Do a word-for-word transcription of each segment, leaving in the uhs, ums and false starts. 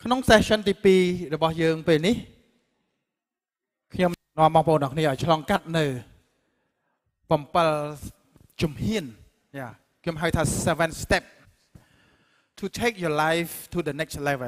ក្នុង session ទីពីររបស់យើងពេលនេះខ្ញុំនាំបងប្អូនទាំងគ្នាឲ្យឆ្លងកាត់នៅbảyជំហានយ៉ាខ្ញុំហៅថា seven step to take your life to the next level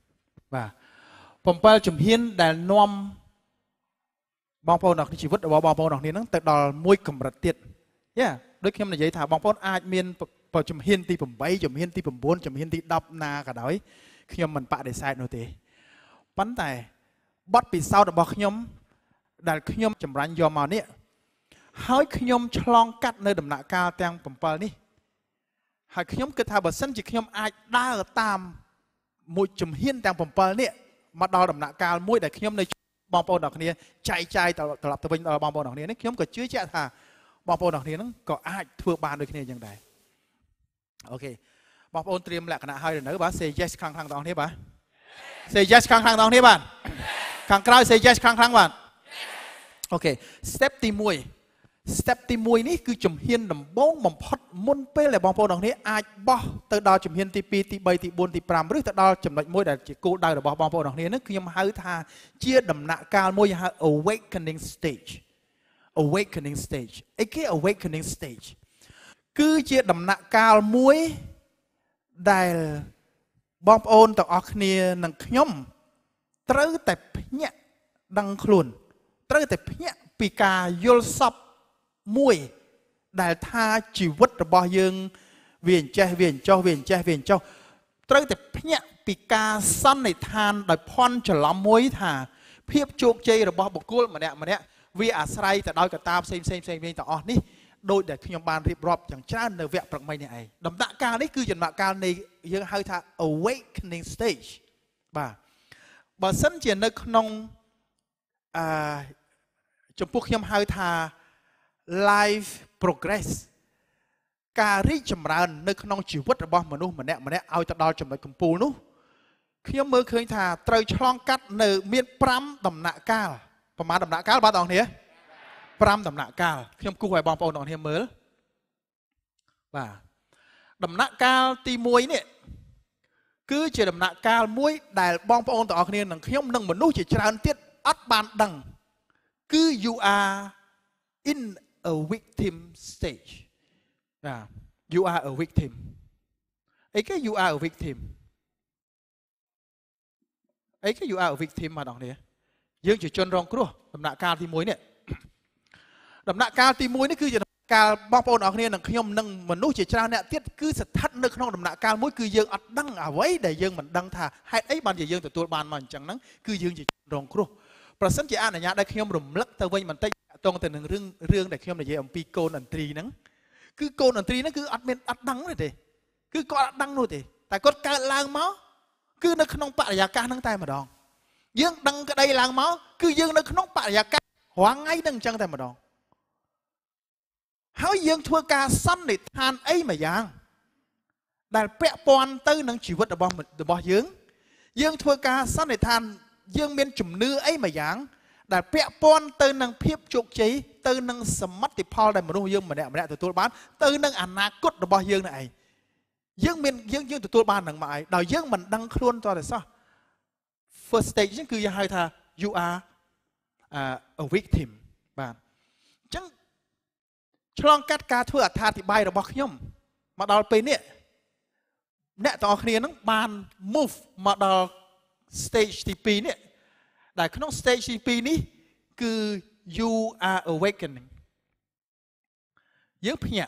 បាទ7ជំហានដែលនាំបងប្អូនទាំងជីវិតរបស់បងប្អូនទាំងគ្នាហ្នឹងទៅដល់មួយកម្រិតទៀតយ៉ាដូចខ្ញុំនិយាយថាបងប្អូនអាចមានជំហានទី8ជំហានទី9ជំហានទី10ណាក៏ដោយខ្ញុំមិនបដិសេធនោះទេប៉ុន្តែបទពិសោធន៍របស់ខ្ញុំដែលខ្ញុំចម្រាញ់យកមកនេះហើយខ្ញុំឆ្លងកាត់នៅដំណាក់កាលទាំង7នេះហើយខ្ញុំគិតថាបើសិនជាខ្ញុំអាចដើរតាមមួយជំហានទាំង7នេះមកដល់ដំណាក់កាលមួយដែលខ្ញុំនៅបងប្អូនទាំងគ្នាចែកចាយត្រឡប់ទៅវិញដល់បងប្អូនទាំងគ្នានេះខ្ញុំក៏ជឿជាក់ថាបងប្អូនទាំងគ្នាហ្នឹងក៏អាចធ្វើបានដូចគ្នាយ៉ាងដែរអូខេបងប្អូនត្រៀមលក្ខណៈហើយនៅបាទ say yes ខ្លាំងៗទាំងអស់គ្នាបាទ say yes ខ្លាំងៗទាំងអស់គ្នាបាទខាងក្រោយ say yes ខ្លាំងៗបាទអូខេ step ទី1 step ទី1នេះគឺជំហានដំបូងបំផុតមុនពេលដែលបងប្អូនទាំងគ្នាអាចបោះទៅដល់ជំហានទី2ទី3ទី4ទី5ឬទៅដល់ចំណុចមួយដែលជាគោលដៅរបស់បងប្អូនទាំងគ្នានេះខ្ញុំហៅថាជាដំណាក់កាលមួយហៅ awakening stage awakening stage អីគេ awakening stage គឺជាដំណាក់កាលមួយដែលបងប្អូនទាំងអស់គ្នានិងខ្ញុំត្រូវតែភ្ញាក់ដឹងខ្លួនត្រូវតែភ្ញាក់ពីការយល់សប្តិមួយដែលថាជីវិតរបស់យើងវាអញ្ចេះវាអញ្ចោះវាអញ្ចេះវាអញ្ចោះត្រូវតែភ្ញាក់ពីការសន្និដ្ឋានដោយភ័ន្តច្រឡំមួយថាភាពជោគជ័យរបស់បុគ្គលម្នាក់ម្នាក់វាអាស្រ័យទៅដោយកត្តាផ្សេងផ្សេងផ្សេងទាំងអស់នេះដោយដែលខ្ញុំបានរៀបរាប់យ៉ាងច្រើននៅវគ្គព្រឹកមិញនេះឯងដំណាក់កាលនេះគឺដំណាក់កាលនៃយើងហៅថា awakening stage បាទបើសិនជានៅក្នុងអឺចំពោះខ្ញុំហៅថា life progress ការរីកចម្រើននៅក្នុងជីវិតរបស់មនុស្សម្នាក់ម្នាក់ឲ្យទៅដល់ចំណុចកំពូលនោះខ្ញុំមើលឃើញថាត្រូវឆ្លងកាត់នៅមាន5ដំណាក់កាលប្រមាណដំណាក់កាលបាទបងប្អូន5ដំណាក់កាលខ្ញុំគូសឲ្យបងប្អូនទាំងគ្នាមើលបាទដំណាក់កាលទី1នេះគឺជាដំណាក់កាលមួយដែលបងប្អូនទាំងអស់គ្នានិងខ្ញុំនិងមនុស្សជាច្រើនទៀតអត់បានដឹងគឺ you are in a victim stage បាទ you are a victim អីគេ you are a victim អីគេ you are a victim បងប្អូនយើងជាជនរងគ្រោះដំណាក់កាលទី1នេះដំណាក់កាលទី1នេះគឺជាដំណាក់កាលបងប្អូនអរគ្នានិងខ្ញុំនិងមនុស្សជាច្រើនអ្នកទៀតគឺស្ថិតនៅក្នុងដំណាក់កាលមួយគឺយើងអត់ដឹងអ្វីដែលយើងមិនដឹងថាហេតុអីបានជាយើងទទួលបានមកអញ្ចឹងហ្នឹងគឺយើងជារងគ្រោះប្រសិនជាអនុញ្ញាតឲ្យខ្ញុំរំលឹកទៅវិញបន្តិចតងទៅនឹងរឿងរឿងដែលខ្ញុំនិយាយអំពីកូនអន្ត្រីហ្នឹងគឺកូនអន្ត្រីហ្នឹងគឺអត់មានអត់ដឹងទេគឺគាត់អត់ដឹងនោះទេតែគាត់កើតឡើងមកគឺនៅក្នុងបរិយាកាសហ្នឹងតែម្ដងយើងដឹងក្តីឡើងមកគឺយើងនៅក្នុងបរិយាកាសរាល់ថ្ងៃហ្នឹងអញ្ចឹងតែម្ដងហើយយើងធ្វើការសន្និដ្ឋានអីមួយយ៉ាងដែលពាក់ព័ន្ធទៅនឹងជីវិតរបស់របស់យើងយើងធ្វើការសន្និដ្ឋានយើងមានជំនឿអីមួយយ៉ាងដែលពាក់ព័ន្ធទៅនឹងភាពជោគជ័យទៅនឹងសមិទ្ធផលដែលមនុស្សយើងម្នាក់ម្នាក់ទទួលបានទៅនឹងអនាគតរបស់យើងនេះឯងយើងមានយើងយើងទទួលបាននឹងមកឯងដោយយើងមិនដឹងខ្លួនតតែសោះ first stage ហ្នឹងគឺយើងហៅថា you are a victim បាទអញ្ចឹងឆ្លងកាត់ការធ្វើអត្ថាធិប្បាយរបស់ខ្ញុំមកដល់ពេលនេះអ្នកទាំងអស់គ្នានឹងបាន move មកដល់ stage ទី2នេះដែលក្នុង stage ទី2នេះគឺ you are awakening យើងភ្ញាក់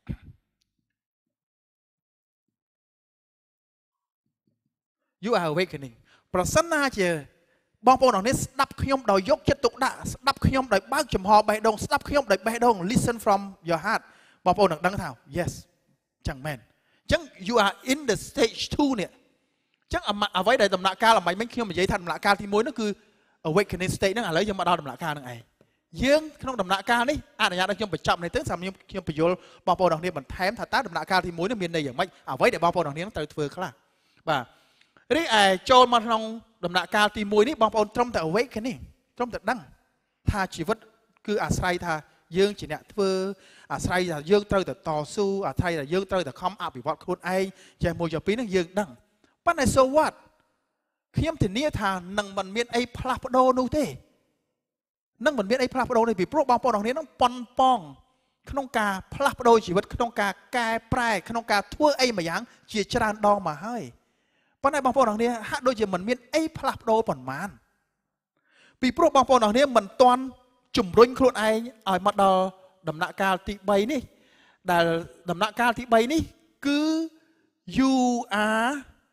you are awakening ប្រសិនណាជាបងប្អូនទាំងនេះស្ដាប់ខ្ញុំដោយយកចិត្តទុកដាក់ស្ដាប់ខ្ញុំដោយបើកចំហបេះដូងស្ដាប់ខ្ញុំដោយបេះដូង listen from your heart បងប្អូននឹងដឹងថា yes ចឹងមែនអញ្ចឹង you are in the stage two នេះអញ្ចឹងអ្វីដែលដំណាក់កាលអ្វីមិញខ្ញុំនិយាយថាដំណាក់កាលទី1នោះគឺ awakening stage ហ្នឹងឥឡូវយើងមកដល់ដំណាក់កាលហ្នឹងឯងយើងក្នុងដំណាក់កាលនេះអនុញ្ញាតឲ្យខ្ញុំបញ្ចប់នេះទៅសម្រាប់ខ្ញុំខ្ញុំបញ្យល់បងប្អូនទាំងនេះបន្ថែមថាតើដំណាក់កាលទី1នេះមានន័យយ៉ាងម៉េចអ្វីដែលបងប្អូនទាំងនេះត្រូវធ្វើខ្លះបាទរីឯចូលមកក្នុងដំណាក់កាលទី1នេះបងប្អូនត្រឹមតែ awakening ត្រឹមតែដឹងថាជីវិតគឺអាស្រ័យថាយើងជាអ្នកធ្វើអាស្រ័យថាយើងត្រូវតែតស៊ូអាស្រ័យថាយើងត្រូវតែខំអភិវឌ្ឍខ្លួនឯងចេះមួយចុះពីរហ្នឹងយើងដឹងប៉ុន្តែ so what khiêm thì nia thà nâng mình miên ấy plap đô nô thế nâng mình miên ấy plap đô này vì pro bong bóng đồng này nó pon pong không cả plap đô chỉ vật không cả cài prai không cả thua ấy mà dáng chỉ tràn đo mà hơiวันนี้บางคนอย่างนี้ฮะโดยจะมันมีไอ้พลับโดปนมันปีโปรบางคนอย่างนี้มันตอนจุ่มรุ่งโคลนไอ้ไอ้มาดอดำนักการที่ใบนี่แต่ดำนักการที่ใบนี่คือ you are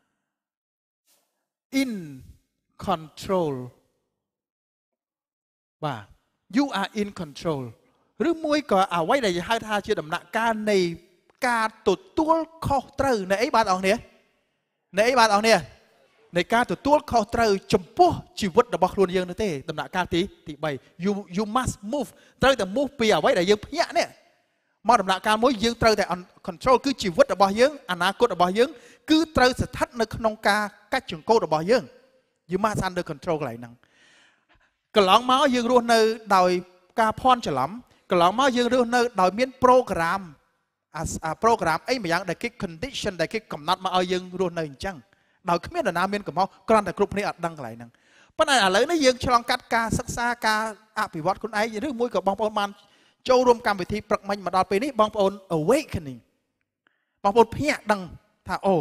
in control ว่า you are in control หรือมวยก็เอาไว้ในให้ท่าเชื่อดำนักการในการตุดตัวข้อตรึในไอ้บ้านออกเนี่ยในไอ้บ้านเอาเนี่ยในการตัวตัวเขาเตยจมพูชีวิตระบบครัวยังนั่นเองตำหนักการที่ที่ใบ you you must move เตยแต่ move เปียไว้แต่ยังเพี้ยเนี่ยมาตำหนักการมวยยังเตยแต่ control คือชีวิตระบบยังอนาคตระบบยังคือเตยสถัดในขนมกากัจจุงโกระบบยัง you must under control อะไรนั่งกล่องม้ายังรู้ในโดยการพรฉลามกล่องม้ายังรู้ในโดยมีโปรแกรมโปรแกรมไอ้เหมือนได้คิด condition ได้คิดกำนัดมาเอายังรู้ในจังโดยขึ้นแต่น้ำเมียนกับเขากรอนแต่กลุ่มนี้อัดดังไหลนั่งปัญหาอะไรนี่ยังฉลองกัดการศึกษาการอภิวัตคนไอ้ยังเรื่องมวยกับบางปอนมันโจรวมการวิธีปรักมันมาดอลปีนี้บางปอน awakening บางปอนเพี้ยดังถ้าโอ้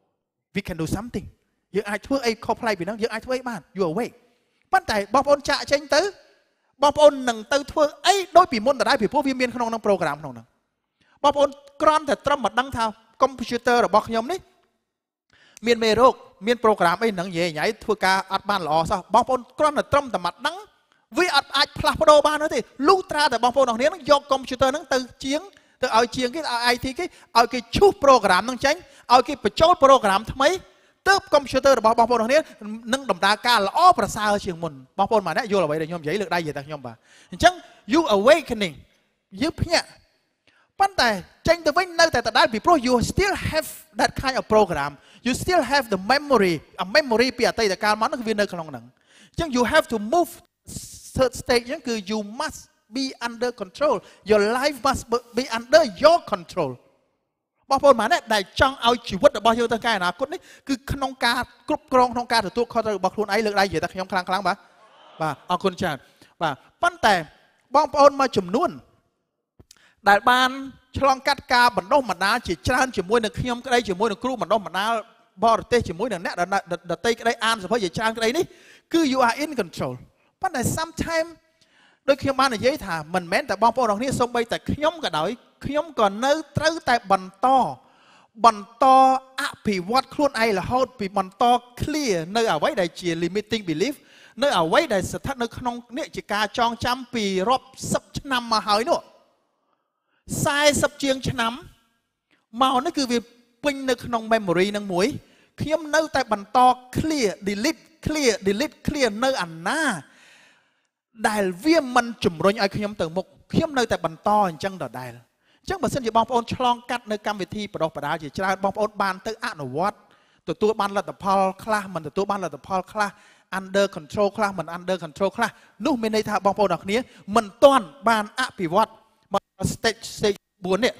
we can do something ยังไอ้ช่วยไอ้ข้อพลายปีนั้นยังไอ้ช่วยบ้าน you awake ปัญหาบางปอนจะเช่นตื้อบางปอนหนึ่งตื้อช่วยไอ้โดยปีมุนแต่ได้ปีพวกวิเมียนขนมนั่งโปรแกรมขนมนั่งบางคนกรอนแต่ตรมมาดังเท่าคอมพิวเตอร์หรือบอกยมนี่เมียนเมโรกเมียนโปรแกรมไอ้หนังใหญ่ใหญ่ทัวการอัดบ้านหล่อซะบางคนกรอนแต่ตรมแต่มาดังวิอัดอัดพลาดโดบ้านนั่นสิลูกตราแต่บางคนตรงนี้นั่งยกคอมพิวเตอร์นั่งตื่นเชียงตื่นเอาเชียงที่เอาไอทีที่เอากี่ชูโปรแกรมนั่งเจ๊งเอากี่ประโจทย์โปรแกรมทำไมเติบคอมพิวเตอร์บางคนตรงนี้นั่งดำดาการละอ้อประสาเชียงมุนบางคนมาเนี่ยโยนเอาไว้เดี๋ยวยมใหญ่เลือกได้ยังแต่ยมบ่าจัง you awakening ยึดเนี่ยปัญหาเจนแต่ไม่ในแต่แต่ได้บีโปร you still have that kind of program you still have the memory a memory เปียแต่แต่การมันต้องวินเนอร์ขนมหนังจัง you have to move third stage นั่นคือ you must be under control your life must be under your control บางคนมาเนี่ยได้จังเอาชีวิตบางอย่างตั้งแต่อนาคตนี่คือขนมการกรุบกรองขนมการตัวเขาจะบอกคุณไอ้เลือกได้เยอะแต่ขยมครั้งครั้งบ่บ่เอาคุณชาติบ่ปัญหาบางคนมาจุ่มนุ่นได้บ้านฉลองกัดกาบันโดมันนาจีจานจีมวยหนึ่งขยมก็ได้จีมวยหนึ่งครูบันโดมันนาบอร์เตจีมวยหนึ่งเนี่ยเดเตก็ได้อ่านเฉพาะจีจานก็ได้นี่คือ you are in control ปัญหา sometimes โดยขยมบ้านในยี่ถามันแม้แต่บางปอนนี้ส่งไปแต่ขยมก็ได้ขยมก่อนเนื้อเต้าแต่บันโตบันโตอภิวัตคล้วนไอละฮอดปีบันโตเคลียร์เนื้อเอาไว้ได้จี limiting belief เนื้อเอาไว้ได้สถานะขนมเนี่ยจีกาจองจำปีรอบสับนำมาหายเนาะสายสับเชียงฉน้ำเมานั่นคือวิปิงในขนมเมมโมรีนังมวยเขียมเนื้อแต่บันตอเคลียร์ดิลิทเคลียร์ดิลิทเคลียร์เนื้ออันน่าได้เวียมมันจุ่มรอยไอเขียมเติมมุกเขียมเนื้อแต่บันตอจังดอได้จังบัดเส้นจะบองปอนฉลองกัดในกรรมวิธีประดอกประดาจะจะบองปอนบานเตออนุวัตตัวตัวบ้านละแต่พอคลามันตัวตัวบ้านละแต่พอคลา under control คลามัน under control คลานู่นไม่ในท่าบองปอนดอกนี้มันต้อนบานอภิวัตstage stage บุญเนี่ย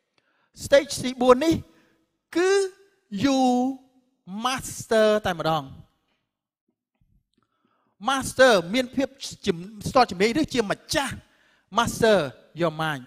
stage สี่บุญนี่คือ you master แต่มาดอง master มีนเพียบจิมสตอจิมเมย์หรือจิมมาจ้า master your mind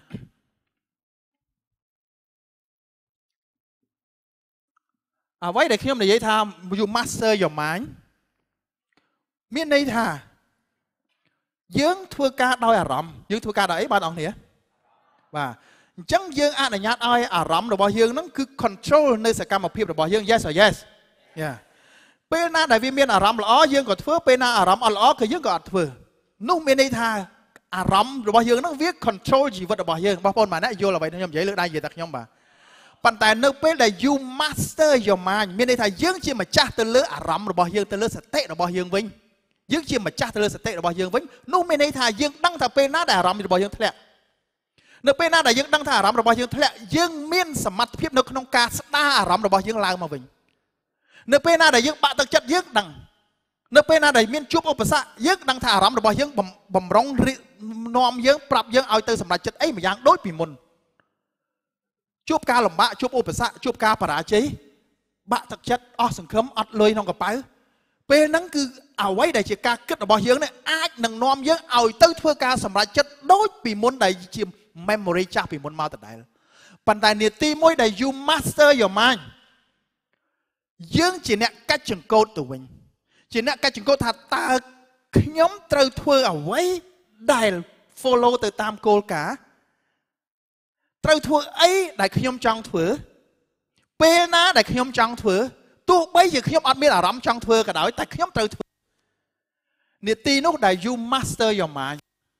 เอาไว้เด็กเข้มในยัยทำ you master your mind มีนในท่ายืงทัวการดอยอารมณ์ยืงทัวการดอยบ้านองเนี่ยว่าจังยังอ่านญาติอ้อยอารมณ์ระบอบยังนั่นคือ control ในสกัมพิบระบอบยัง yes or yes เนี่ยเป็นหน้าได้วิมีอารมณ์ละอ้อยังก็ทั่วเป็นหน้าอารมณ์ละอ้อคือยังก็อัดทั่วนุ่มเป็นในท่าอารมณ์ระบอบยังนั่งวิ control ชีวิตระบอบยังบางคนมาเนี่ยโยนเราไปน้ำใหญ่เลือกได้เยอะแต่ขยมบ่าปัจจัยนึกเป็นได้ you master your mind มีในท่ายังจีมาจ้าตัวเลือกอารมณ์ระบอบยังตัวเลือกสเตระบอบยังวิ่งยังจีมาจ้าตัวเลือกสเตระบอบยังวิ่งนุ่มเป็นในท่ายังตั้งแต่เป็นหน้าได้อารมณ์ระบอบยังแท้เนื้อเป็นหน้าได้ยังดังท่ารำระบายยังทะเลยังเมียนสมัติเพียบเนื้อขนมกาสตารำระบายยังลางมาวิ่งเนื้อเป็นหน้าได้ยังปะตะจัดยังดังเนื้อเป็นหน้าได้เมียนจุบอุปสรรคยังดังท่ารำระบายยังบ่มบ่มร้องนอมยังปรับยังเอาเตอสำหรับจัดไอ้เหมือนยังโดยปีมุนจุบกาหล่มบะจุบอุปสรรคจุบกาปราจีบะตะจัดอ๋อสังคมอัดเลยน้องกระเป๋าពេលហ្នឹងគឺអ្វីដែលជាការគិតរបស់យើងនេះអាចនឹងនាំយើងឲ្យទៅធ្វើការសម្រេចចិត្តដូចពីមុនដែលជា memory ចាស់ពីមុនមកដដែលប៉ុន្តែនាទីមួយដែល you master your mind យើងជាអ្នកកាច់ចង្កូតទៅវិញជាអ្នកកាច់ចង្កូតថាតើខ្ញុំត្រូវធ្វើអ្វីដែល follow ទៅតាមគោលការណ៍ត្រូវធ្វើអីដែលខ្ញុំចង់ធ្វើពេលណាដែលខ្ញុំចង់ធ្វើទោះបីជាខ្ញុំអត់មានអារម្មណ៍ចង់ធ្វើក៏ដោយតែខ្ញុំត្រូវធ្វើនាទីនោះដែល you master your mind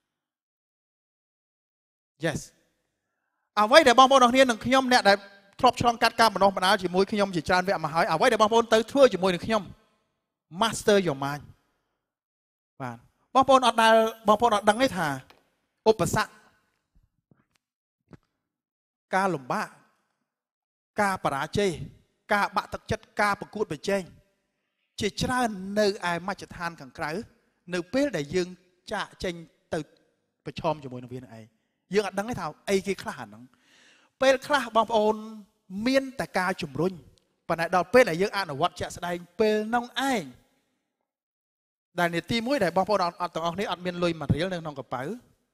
yes អ្វីដែលបងប្អូនទាំងគ្នានឹងខ្ញុំអ្នកដែលធ្លាប់ឆ្លងកាត់ការបណ្ដុះបណ្ដាលជាមួយខ្ញុំជាច្រើនវគ្គមកហើយអ្វីដែលបងប្អូនទៅធ្វើជាមួយនឹងខ្ញុំ master your mind បាទបងប្អូនអត់ដែលបងប្អូនអត់ដឹងទេថាឧបសគ្គការលំបាកការបរាជ័យការបាក់ទឹកចិត្តការប្រកួតប្រជែងជាច្រើននៅឯមជ្ឈដ្ឋានខាងក្រៅនៅពេលដែលយើងចាក់ចេញទៅប្រឈមជាមួយនឹងវានឹងឯងយើងអត់ដឹងទេថាអីគេខ្លះអាហ្នឹងពេលខ្លះបងប្អូនមានតែការជំរុញប៉ុន្តែដល់ពេលដែលយើងអនុវត្តជាក់ស្ដែងពេលនោះឯងដែលនាទីមួយដែលបងប្អូនអត់ទាំងអស់គ្នាអត់មានលុយមួយរៀលនៅក្នុងកប៉ៅ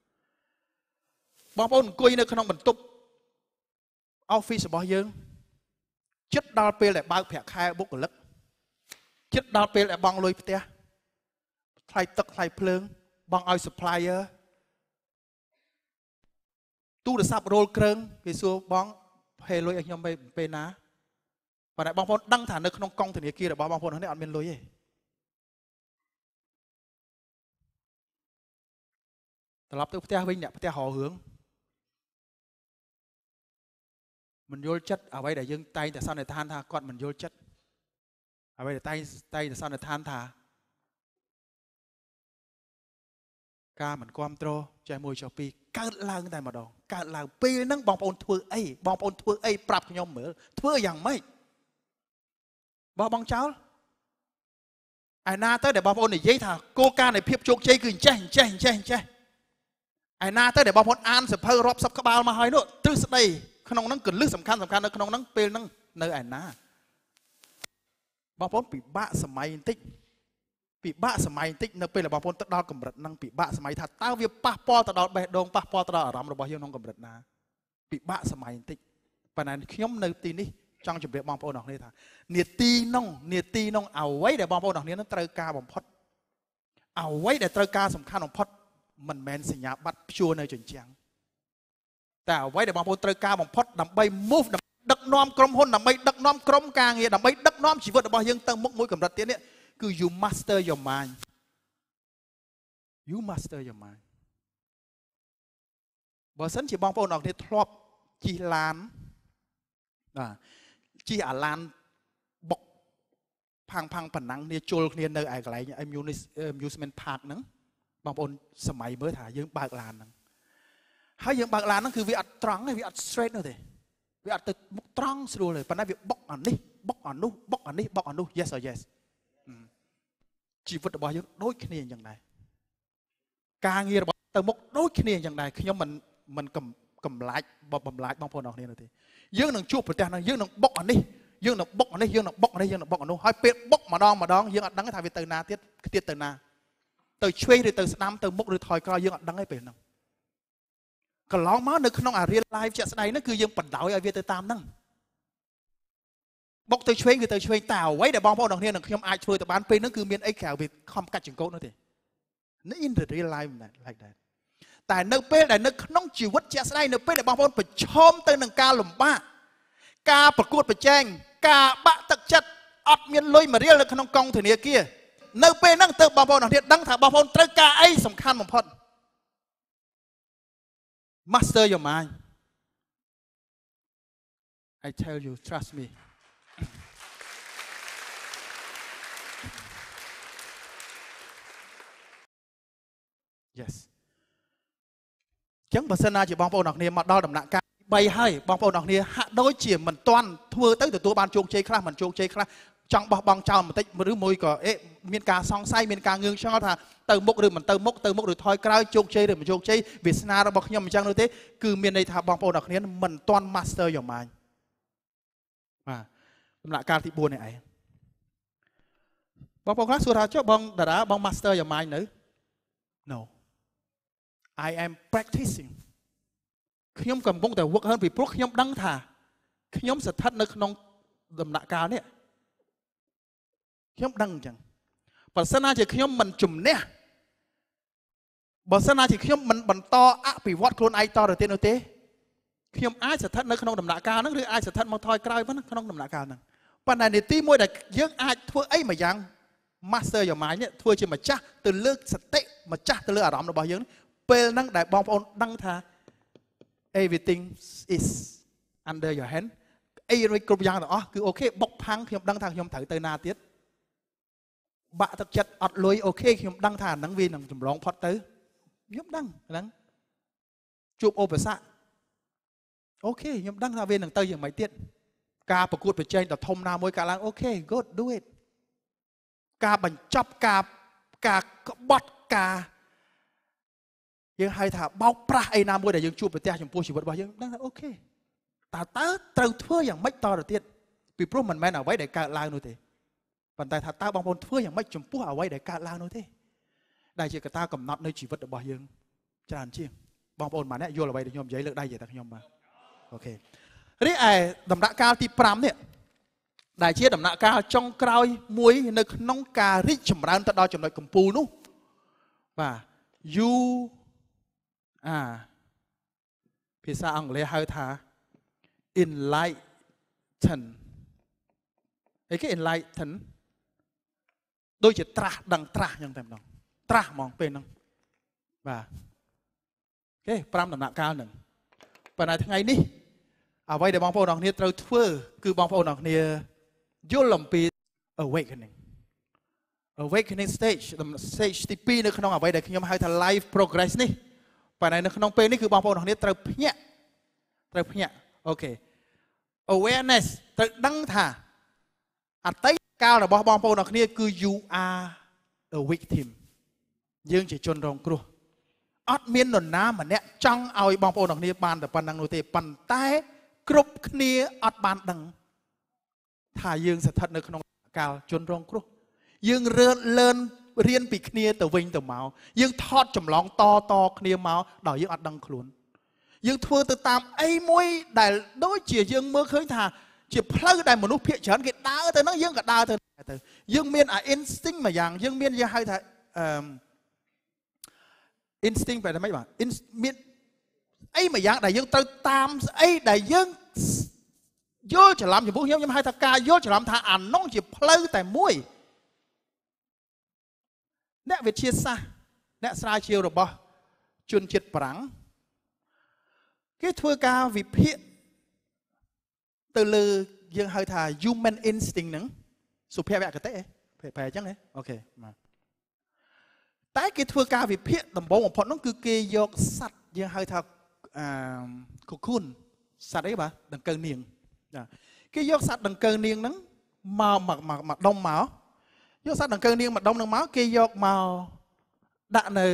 បងប្អូនអង្គុយនៅក្នុងបន្ទប់ office របស់យើងចិត្តដល់ពេលដែលបើកប្រាក់ខែបុគ្គលិកចិត្តដល់ពេលដែលបង់លុយផ្ទះថ្លៃទឹកថ្លៃភ្លើងបង់ឲ្យ supplier ទូរស័ព្ទរោលគ្រឿងគេសួរបងហេលុយឲ្យខ្ញុំពេលណាប៉ុន្តែបងប្អូនដឹងថានៅក្នុងកងធនាគាររបស់បងប្អូននេះអត់មានលុយទេត្រឡប់ទៅផ្ទះវិញអ្នកផ្ទះរករឿងមិនយល់ចិត្តអ្វីដែលយើងតែងតែសន្និដ្ឋានថាគាត់មិនយល់ចិត្តអ្វីដែលតែងតែសន្និដ្ឋានថាការមិនគ្រប់គ្រងចេះមួយចុះពីរកើតឡើងតែម្ដងកើតឡើងពេលហ្នឹងបងប្អូនធ្វើអីបងប្អូនធ្វើអីប្រាប់ខ្ញុំមើលធ្វើយ៉ាងម៉េចបោះបង់ចោលឯណាទៅដែលបងប្អូននិយាយថាគោលការណ៍នៃភាពជោគជ័យគឺអញ្ចេះអញ្ចេះអញ្ចេះអញ្ចេះឯណាទៅដែលបងប្អូនអានសភៅរាប់សិបក្បាលមកហើយនោះទ្រឹស្ដីក្នុងហ្នឹងគន្លឹះសំខាន់សំខាន់នៅក្នុងហ្នឹងពេលហ្នឹងនៅឯណាបងប្អូនពិបាកសម័យបន្តិចពិបាកសម័យបន្តិចនៅពេលដែលបងប្អូនទៅដល់កម្រិតហ្នឹងពិបាកសម័យថាតើវាប៉ះពាល់ទៅដល់បេះដូងប៉ះពាល់ទៅដល់អារម្មណ៍របស់យើងក្នុងកម្រិតណាពិបាកសម័យបន្តិចប៉ុន្តែខ្ញុំនៅទីនេះចង់ជម្រាបបងប្អូនអរគ្នាថានាទីនោះនាទីនោះអ្វីដែលបងប្អូនអរគ្នានឹងត្រូវការបំផុតអ្វីដែលត្រូវការសំខាន់បំផុតមិនមែនសញ្ញាបត្រព្យួរនៅជញ្ជាំងតែអ្វីដែលបងប្អូនត្រូវការបំផុតដើម្បី move ដឹកនាំក្រុមហ៊ុនដើម្បីដឹកនាំក្រុមការងារដើម្បីដឹកនាំជីវិតរបស់យើងទៅមុខមួយកម្រិតទៀតនេះគឺ you master your mind you master your mind បើសិនជាបងប្អូនអរគ្នាធ្លាប់ជិះឡានបាទជិះអាឡានបុកផាំងផាំងប៉ុណ្ណឹងគ្នាជុលគ្នានៅឯកន្លែង amusement park ហ្នឹងបងប្អូនសម័យមើលថាយើងបើកឡានហ្នឹងហើយយើងបើកឡានហ្នឹងគឺវាអត់ត្រង់ទេវាអត់ straight នោះទេវាអត់ទៅមុខត្រង់ស្រួលទេប៉ុន្តែវាបុកអានេះបុកអានោះបុកអានេះបុកអានោះ yes or yes ជីវិតរបស់យើងដូចគ្នាអញ្ចឹងដែរការងាររបស់ទៅមុខដូចគ្នាអញ្ចឹងដែរខ្ញុំមិនមិនកំឡាច់បំឡាច់បងប្អូនអរគ្នានោះទេយើងនឹងជួបប្រទះហ្នឹងយើងនឹងបុកអានេះយើងនឹងបុកអានេះយើងនឹងបុកអានេះយើងនឹងបុកអានោះហើយពេលបុកម្ដងម្ដងយើងអត់ដឹងថាវាទៅណាទៀតទៀតទៅណាទៅឆ្វេងឬទៅស្ដាំទៅមុខឬថយក្រោយយើងអត់ដឹងទេពេលហ្នឹងកន្លងមកនៅក្នុងអា real life ជាក់ស្ដែងហ្នឹងគឺយើងបណ្ដោយឲ្យវាទៅតាមហ្នឹងបុកទៅឆ្វេងគឺទៅឆ្វេងតែអ្វីដែលបងប្អូនទាំងគ្នានឹងខ្ញុំអាចធ្វើទៅបានពេលហ្នឹងគឺមានអីក្រៅវាខំកាច់ចង្កូតនោះទេ in the real life like that តែនៅពេលដែលនៅក្នុងជីវិតជាក់ស្ដែងនៅពេលដែលបងប្អូនប្រឈមទៅនឹងការលំបាកការប្រកួតប្រជែងការបាក់ទឹកចិត្តអត់មានលុយមួយរៀលនៅក្នុងកងធនាគារនៅពេលហ្នឹងទើបបងប្អូនទាំងគ្នាដឹងថាបងប្អូនត្រូវការអីសំខាន់បំផុតMaster your mind. I tell you, trust me. Yes. ចឹងបើសិនណាជាបងប្អូនអរគ្នាមកដល់ដំណាក់កាលទីបីហើយបងប្អូនអរគ្នាហាក់ដូចជាមិនទាន់ធ្វើទៅទទួលបានជោគជ័យខ្លះមិនជោគជ័យខ្លះចង់បោះបង់ចោលបន្តិចឬមួយក៏អេមានការសង្ស័យមានការងឿងឆ្ងល់ថាទៅមុខឬមិនទៅមុខទៅមុខឬថយក្រោយជោគជ័យឬមិនជោគជ័យវាសនារបស់ខ្ញុំអញ្ចឹងនោះទេគឺមានន័យថាបងប្អូនអរគ្នាមិនទាន់ master your mind បាទដំណាក់កាលទីបួននេះឯងបងប្អូនខ្លះសួរថាចុះបងតារាបង master your mind នៅ No I am practicing ខ្ញុំកំពុងតែ work hơn ពីព្រោះខ្ញុំដឹងថាខ្ញុំស្ថិតនៅក្នុងដំណាក់កាលនេះខ្ញុំដឹងអញ្ចឹងបើសិនណាជាខ្ញុំមិនជំនះបើសិនណាជាខ្ញុំមិនបន្តអភិវឌ្ឍខ្លួនឯងតទៅទៀតនោះទេខ្ញុំអាចស្ថិតនៅក្នុងដំណាក់កាលហ្នឹងឬអាចស្ថិតមកថយក្រោយហ្នឹងក្នុងដំណាក់កាលហ្នឹងប៉ុន្តែនីតិមួយដែលយើងអាចធ្វើអីមួយយ៉ាង master your mind នេះធ្វើជាម្ចាស់ទៅលើសតិម្ចាស់ទៅលើអារម្មណ៍របស់យើងពេលហ្នឹងដែលបងប្អូនដឹងថា everything is under your hand អីរួចគ្រប់យ៉ាងទាំងអស់គឺអូខេបុកផាំងខ្ញុំដឹងថាខ្ញុំត្រូវទៅណាទៀតបាក់ទឹកចិត្តអត់លុយអូខេខ្ញុំដឹងថាអាហ្នឹងវានឹងចម្លងផុតទៅខ្ញុំដឹងហ្នឹងជួបឧបសគ្គអូខេខ្ញុំដឹងថាវានឹងទៅយ៉ាងម៉េចទៀតការប្រកួតប្រជែងដ៏ធំណាមួយកើតឡើងអូខេ good do it ការបញ្ចប់ការការក្បត់ការយើងហៅថាបោកប្រាស់អីណាមួយដែលយើងជួបប្រទះចំពោះជីវិតរបស់យើងដឹងថាអូខេតើតើត្រូវធ្វើយ៉ាងម៉េចតទៅទៀតពីព្រោះមិនមែនអ្វីដែលកើតឡើងនោះទេប៉ុន្តែថាតើបងប្អូនធ្វើយ៉ាងម៉េចចំពោះអ្វីដែលកើតឡើងនោះទេដែលជាកត្តាកំណត់នៅជីវិតរបស់យើងច្រើនជាងបងប្អូនម្នាក់យល់អ្វីដែលខ្ញុំនិយាយលើកដៃនិយាយតែខ្ញុំបាទអូខេរីឯដំណាក់កាលទី5នេះដែលជាដំណាក់កាលចុងក្រោយមួយនៅក្នុងការរីកចម្រើនទៅដល់ចំណុចកំពូលនោះបាទ you អាភាសាអង់គ្លេសហៅថា enlighten អីគេ enlighten ដូចជាត្រាស់ដឹងត្រាស់អញ្ចឹងតែម្ដងត្រាស់ហ្មងពេលហ្នឹងបាទអូខេ5ដំណាក់កាលហ្នឹងប៉ុន្តែថ្ងៃនេះអ្វីដែលបងប្អូនទាំងគ្នាត្រូវធ្វើគឺបងប្អូនទាំងគ្នាយល់អំពី awakening awakening stage stage ទី2នៅក្នុងអ្វីដែលខ្ញុំហៅថា life progress នេះប៉ុន្តែនៅក្នុងពេលនេះគឺបងប្អូនទាំងគ្នាត្រូវភ្ញាក់ត្រូវភ្ញាក់អូខេ awareness ត្រូវដឹងថាអតីតកាលរបស់បងប្អូនទាំងគ្នាគឺ you are a victim យើងជាជនរងគ្រោះអត់មាននរណាម្នាក់ចង់ឲ្យបងប្អូនទាំងគ្នាបានតែប៉ុណ្្នឹងនោះទេប៉ុន្តែគ្រប់គ្នាអត់បានដឹងថាយើងស្ថិតនៅក្នុងកាលជនរងគ្រោះយើងរៀនរៀនពីគ្នាទៅវិញទៅមកយើងថតចម្លងតតគ្នាមកដោយយើងអត់ដឹងខ្លួនយើងធ្វើទៅតាមអីមួយដែលដូចជាយើងមើលឃើញថាជាផ្លូវដែលមនុស្សភាគច្រើនគេដើរទៅហ្នឹងយើងក៏ដើរទៅទៅយើងមានអា instinct មួយយ៉ាងយើងមានយើងហៅថាអឺ instinct បែបម៉េចបាទមានអីមួយយ៉ាងដែលយើងត្រូវតាមស្អីដែលយើងយល់ច្រឡំចំពោះខ្ញុំខ្ញុំហៅថាការយល់ច្រឡំថាអានោះជាផ្លូវតែមួយអ្នកវិទ្យាសាស្ត្រអ្នកស្រាវជ្រាវរបស់ជនជាតិប្រាំងគេធ្វើការវិភាគទៅលើយើងហៅថា human instinct ហ្នឹងសុភមគ្គតិប្រែអញ្ចឹងហ៎អូខេបាទតែគេធ្វើការវិភាគដំបូងបំផុតហ្នឹងគឺគេយកសត្វយើងហៅថាអឺកូកូនសត្វអីបាទដង្កូវនាងចាគេយកសត្វដង្កូវនាងហ្នឹងមកមកមកដុំមកយកសត្វដង្កូវនាងមកដុំហ្នឹងមកគេយកមកដាក់នៅ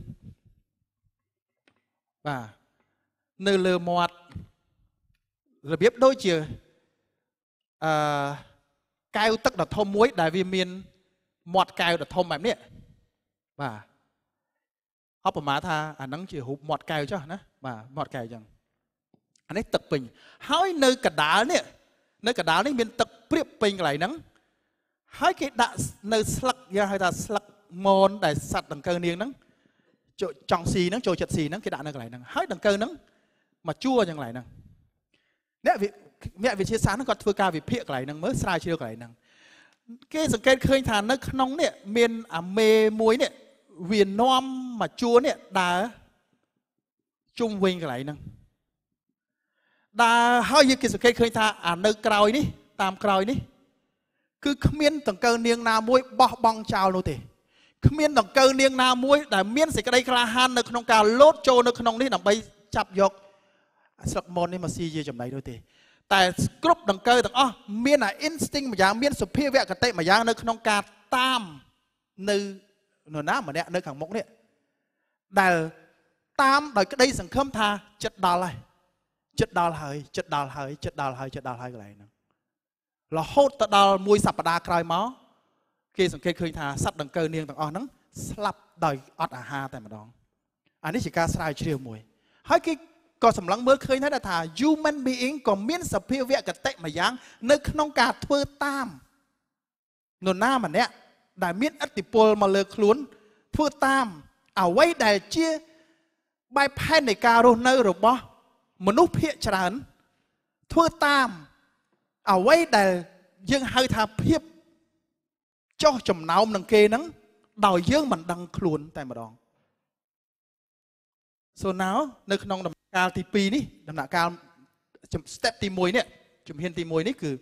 បាទនៅលើមាត់របៀបដូចជាអឺកែវទឹកដ៏ធំមួយដែលវាមានមាត់កែវដ៏ធំបែបនេះបាទអបមាថាអាហ្នឹងជារូបមាត់កែវចុះណាបាទមាត់កែវអញ្ចឹងអានេះទឹកពេញហើយនៅកដាលនេះនៅកដាលនេះមានទឹកព្រាបពេញកន្លែងហ្នឹងហើយគេដាក់នៅស្លឹកយើងហៅថាស្លឹកមនដែលសัตว์ដង្កូវនាងហ្នឹងចង់ស៊ីហ្នឹងចូលចិត្តស៊ីហ្នឹងគេដាក់នៅកន្លែងហ្នឹងហើយដង្កូវហ្នឹងមកជួយ៉ាងកន្លែងហ្នឹងអ្នកអ្នកវិទ្យាសាស្ត្រហ្នឹងគាត់ធ្វើការវិភាគកន្លែងហ្នឹងមើលស្រាវជ្រាវកន្លែងហ្នឹងគេសង្កេតឃើញថានៅក្នុងនេះមានអាមេមួយនេះវានាំមកជួនេះដើរជុំវិញកន្លែងហ្នឹងដើរហើយយើងគេសង្កេតឃើញថាអានៅក្រោយនេះតាមក្រោយនេះគឺគ្មានដង្កូវនាងណាមួយបោះបង់ចោលនោះទេគ្មានដង្កូវនាងណាមួយដែលមានសេចក្តីក្លាហាននៅក្នុងការលោតចូលនៅក្នុងនេះដើម្បីចាប់យកស្លឹកមននេះមកស៊ីជាចំណីនោះទេតែគ្រប់ដង្កូវទាំងអស់មានអា instinct មួយយ៉ាងមានសុភាវគតិមួយយ៉ាងនៅក្នុងការតាមនៅនរណាម្នាក់នៅខាងមុខនេះដែលតាមដោយក្តីសង្ឃឹមថាចិត្តដល់ហើយចិត្តដល់ហើយចិត្តដល់ហើយចិត្តដល់ហើយចិត្តដល់ហើយកន្លែងហ្នឹងរហូតទៅដល់មួយសប្តាហ៍ក្រោយមកគេសង្កេតឃើញថាសត្វដង្កូវនាងទាំងអស់ហ្នឹងស្លាប់ដោយអត់អាហារតែម្ដងអានេះជាការស្រាវជ្រាវមួយហើយគេក៏សម្លឹងមើលឃើញដែរថា human being ក៏មានសភាវគតិមួយយ៉ាងនៅក្នុងការធ្វើតាមនរណាម្នាក់ដែលមានឥទ្ធិពលមកលើខ្លួនធ្វើតាមអ្វីដែលជាបែបផែននៃការរស់នៅរបស់មនុស្សភាគច្រើនធ្វើតាមអ្វីដែលយើងហៅថាភាពចោះចំណោមនឹងគេហ្នឹងដោយយើងមិនដឹងខ្លួនតែម្ដង so now នៅក្នុងដំណាក់កាលទីពីរនេះដំណាក់កាល step ទីមួយនេះជំហានទីមួយនេះគឺ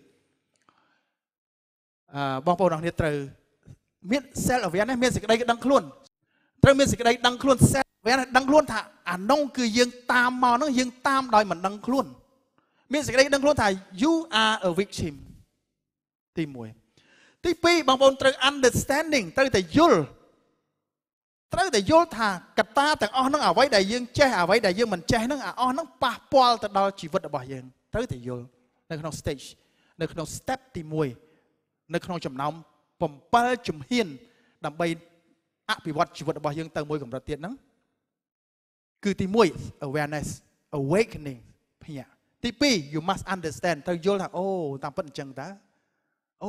អឺបងប្អូនទាំងគ្នាត្រូវមាន self awareness មានសេចក្តីដឹងខ្លួនត្រូវមានសេចក្តីដឹងខ្លួន self awareness ដឹងខ្លួនថាអានោះគឺយើងតាមមកហ្នឹងយើងតាមដោយមិនដឹងខ្លួនមានសេចក្តីដឹងខ្លួនថា you are a victim ទីមួយទីពីរបងប្អូនត្រូវ understanding ត្រូវតែយល់ត្រូវតែយល់ថាកត្តាទាំងអស់ហ្នឹងអ្វីដែលយើងចេះអ្វីដែលយើងមិនចេះហ្នឹងអាអស់ហ្នឹងប៉ះពាល់ទៅដល់ជីវិតរបស់យើងត្រូវតែយល់នៅក្នុង stage នៅក្នុង step ទីមួយនៅក្នុងចំណោមbảyជំហានដើម្បីអភិវឌ្ឍជីវិតរបស់យើងទៅមួយកម្រិតទៀតហ្នឹងគឺទីមួយ awareness awakening ភ្ញាក់ទីពីរ you must understand ត្រូវយល់ថាអូតាមពិតអញ្ចឹងតើអូ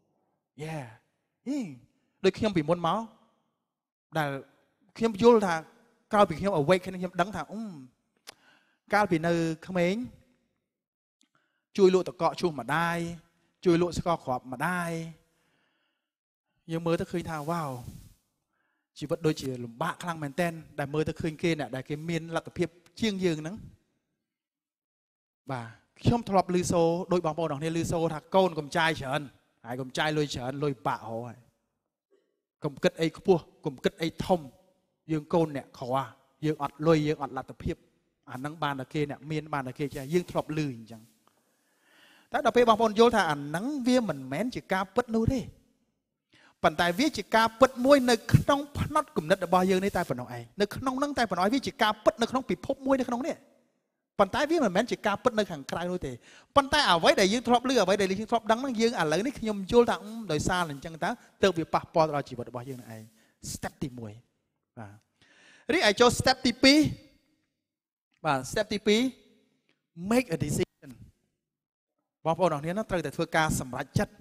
yeah ដូចខ្ញុំពីមុនមកដែលខ្ញុំយល់ថាក្រោយពីខ្ញុំ awakening ខ្ញុំដឹងថាអឺកាលពីនៅក្មេងជួយលក់តកកឈូសម្ដាយជួយលក់ស្ករគ្រាប់ម្ដាយយើងមើលទៅឃើញថាវ៉ាវជីវិតដូចជាលំបាកខ្លាំងមែនទែនដែលមើលទៅឃើញគេអ្នកដែលគេមានលទ្ធភាពជាងយើងហ្នឹងបាទខ្ញុំធ្លាប់ឮសូរដោយបងប្អូនទាំងគ្នាឮសូរថាកូនកុំចាយច្រើនហើយកុំចាយលុយច្រើនលុយបាក់ហោហើយកុំគិតអីខ្ពស់កុំគិតអីធំយើងកូនអ្នកក្រយើងអត់លុយយើងអត់លទ្ធភាពអាហ្នឹងបានតែគេអ្នកមានបានតែគេចាយើងធ្លាប់ឮអញ្ចឹងតែដល់ពេលបងប្អូនយល់ថាអាហ្នឹងវាមិនមែនជាការពិតនោះទេប៉ុន្តែវាជាការពិតមួយនៅក្នុងផ្នត់គំនិតរបស់យើងនេះតែប៉ុណ្ណោះឯងនៅក្នុងហ្នឹងតែប៉ុណ្ណោះវាជាការពិតនៅក្នុងពិភពមួយនៅក្នុងនេះប៉ុន្តែវាមិនមែនជាការពិតនៅខាងក្រៅនោះទេប៉ុន្តែអ្វីដែលយើងធ្លាប់ឮអ្វីដែលយើងធ្លាប់ដឹងហ្នឹងយើងឥឡូវនេះខ្ញុំយល់ថាដោយសារអញ្ចឹងតើទើបវាប៉ះពាល់ដល់ជីវិតរបស់យើងនឹងឯង step ទីមួយបាទរីឯចូល step ទីពីរបាទ step ទីពីរ make a decision បងប្អូនទាំងនេះត្រូវតែធ្វើការសម្រេចចិត្ត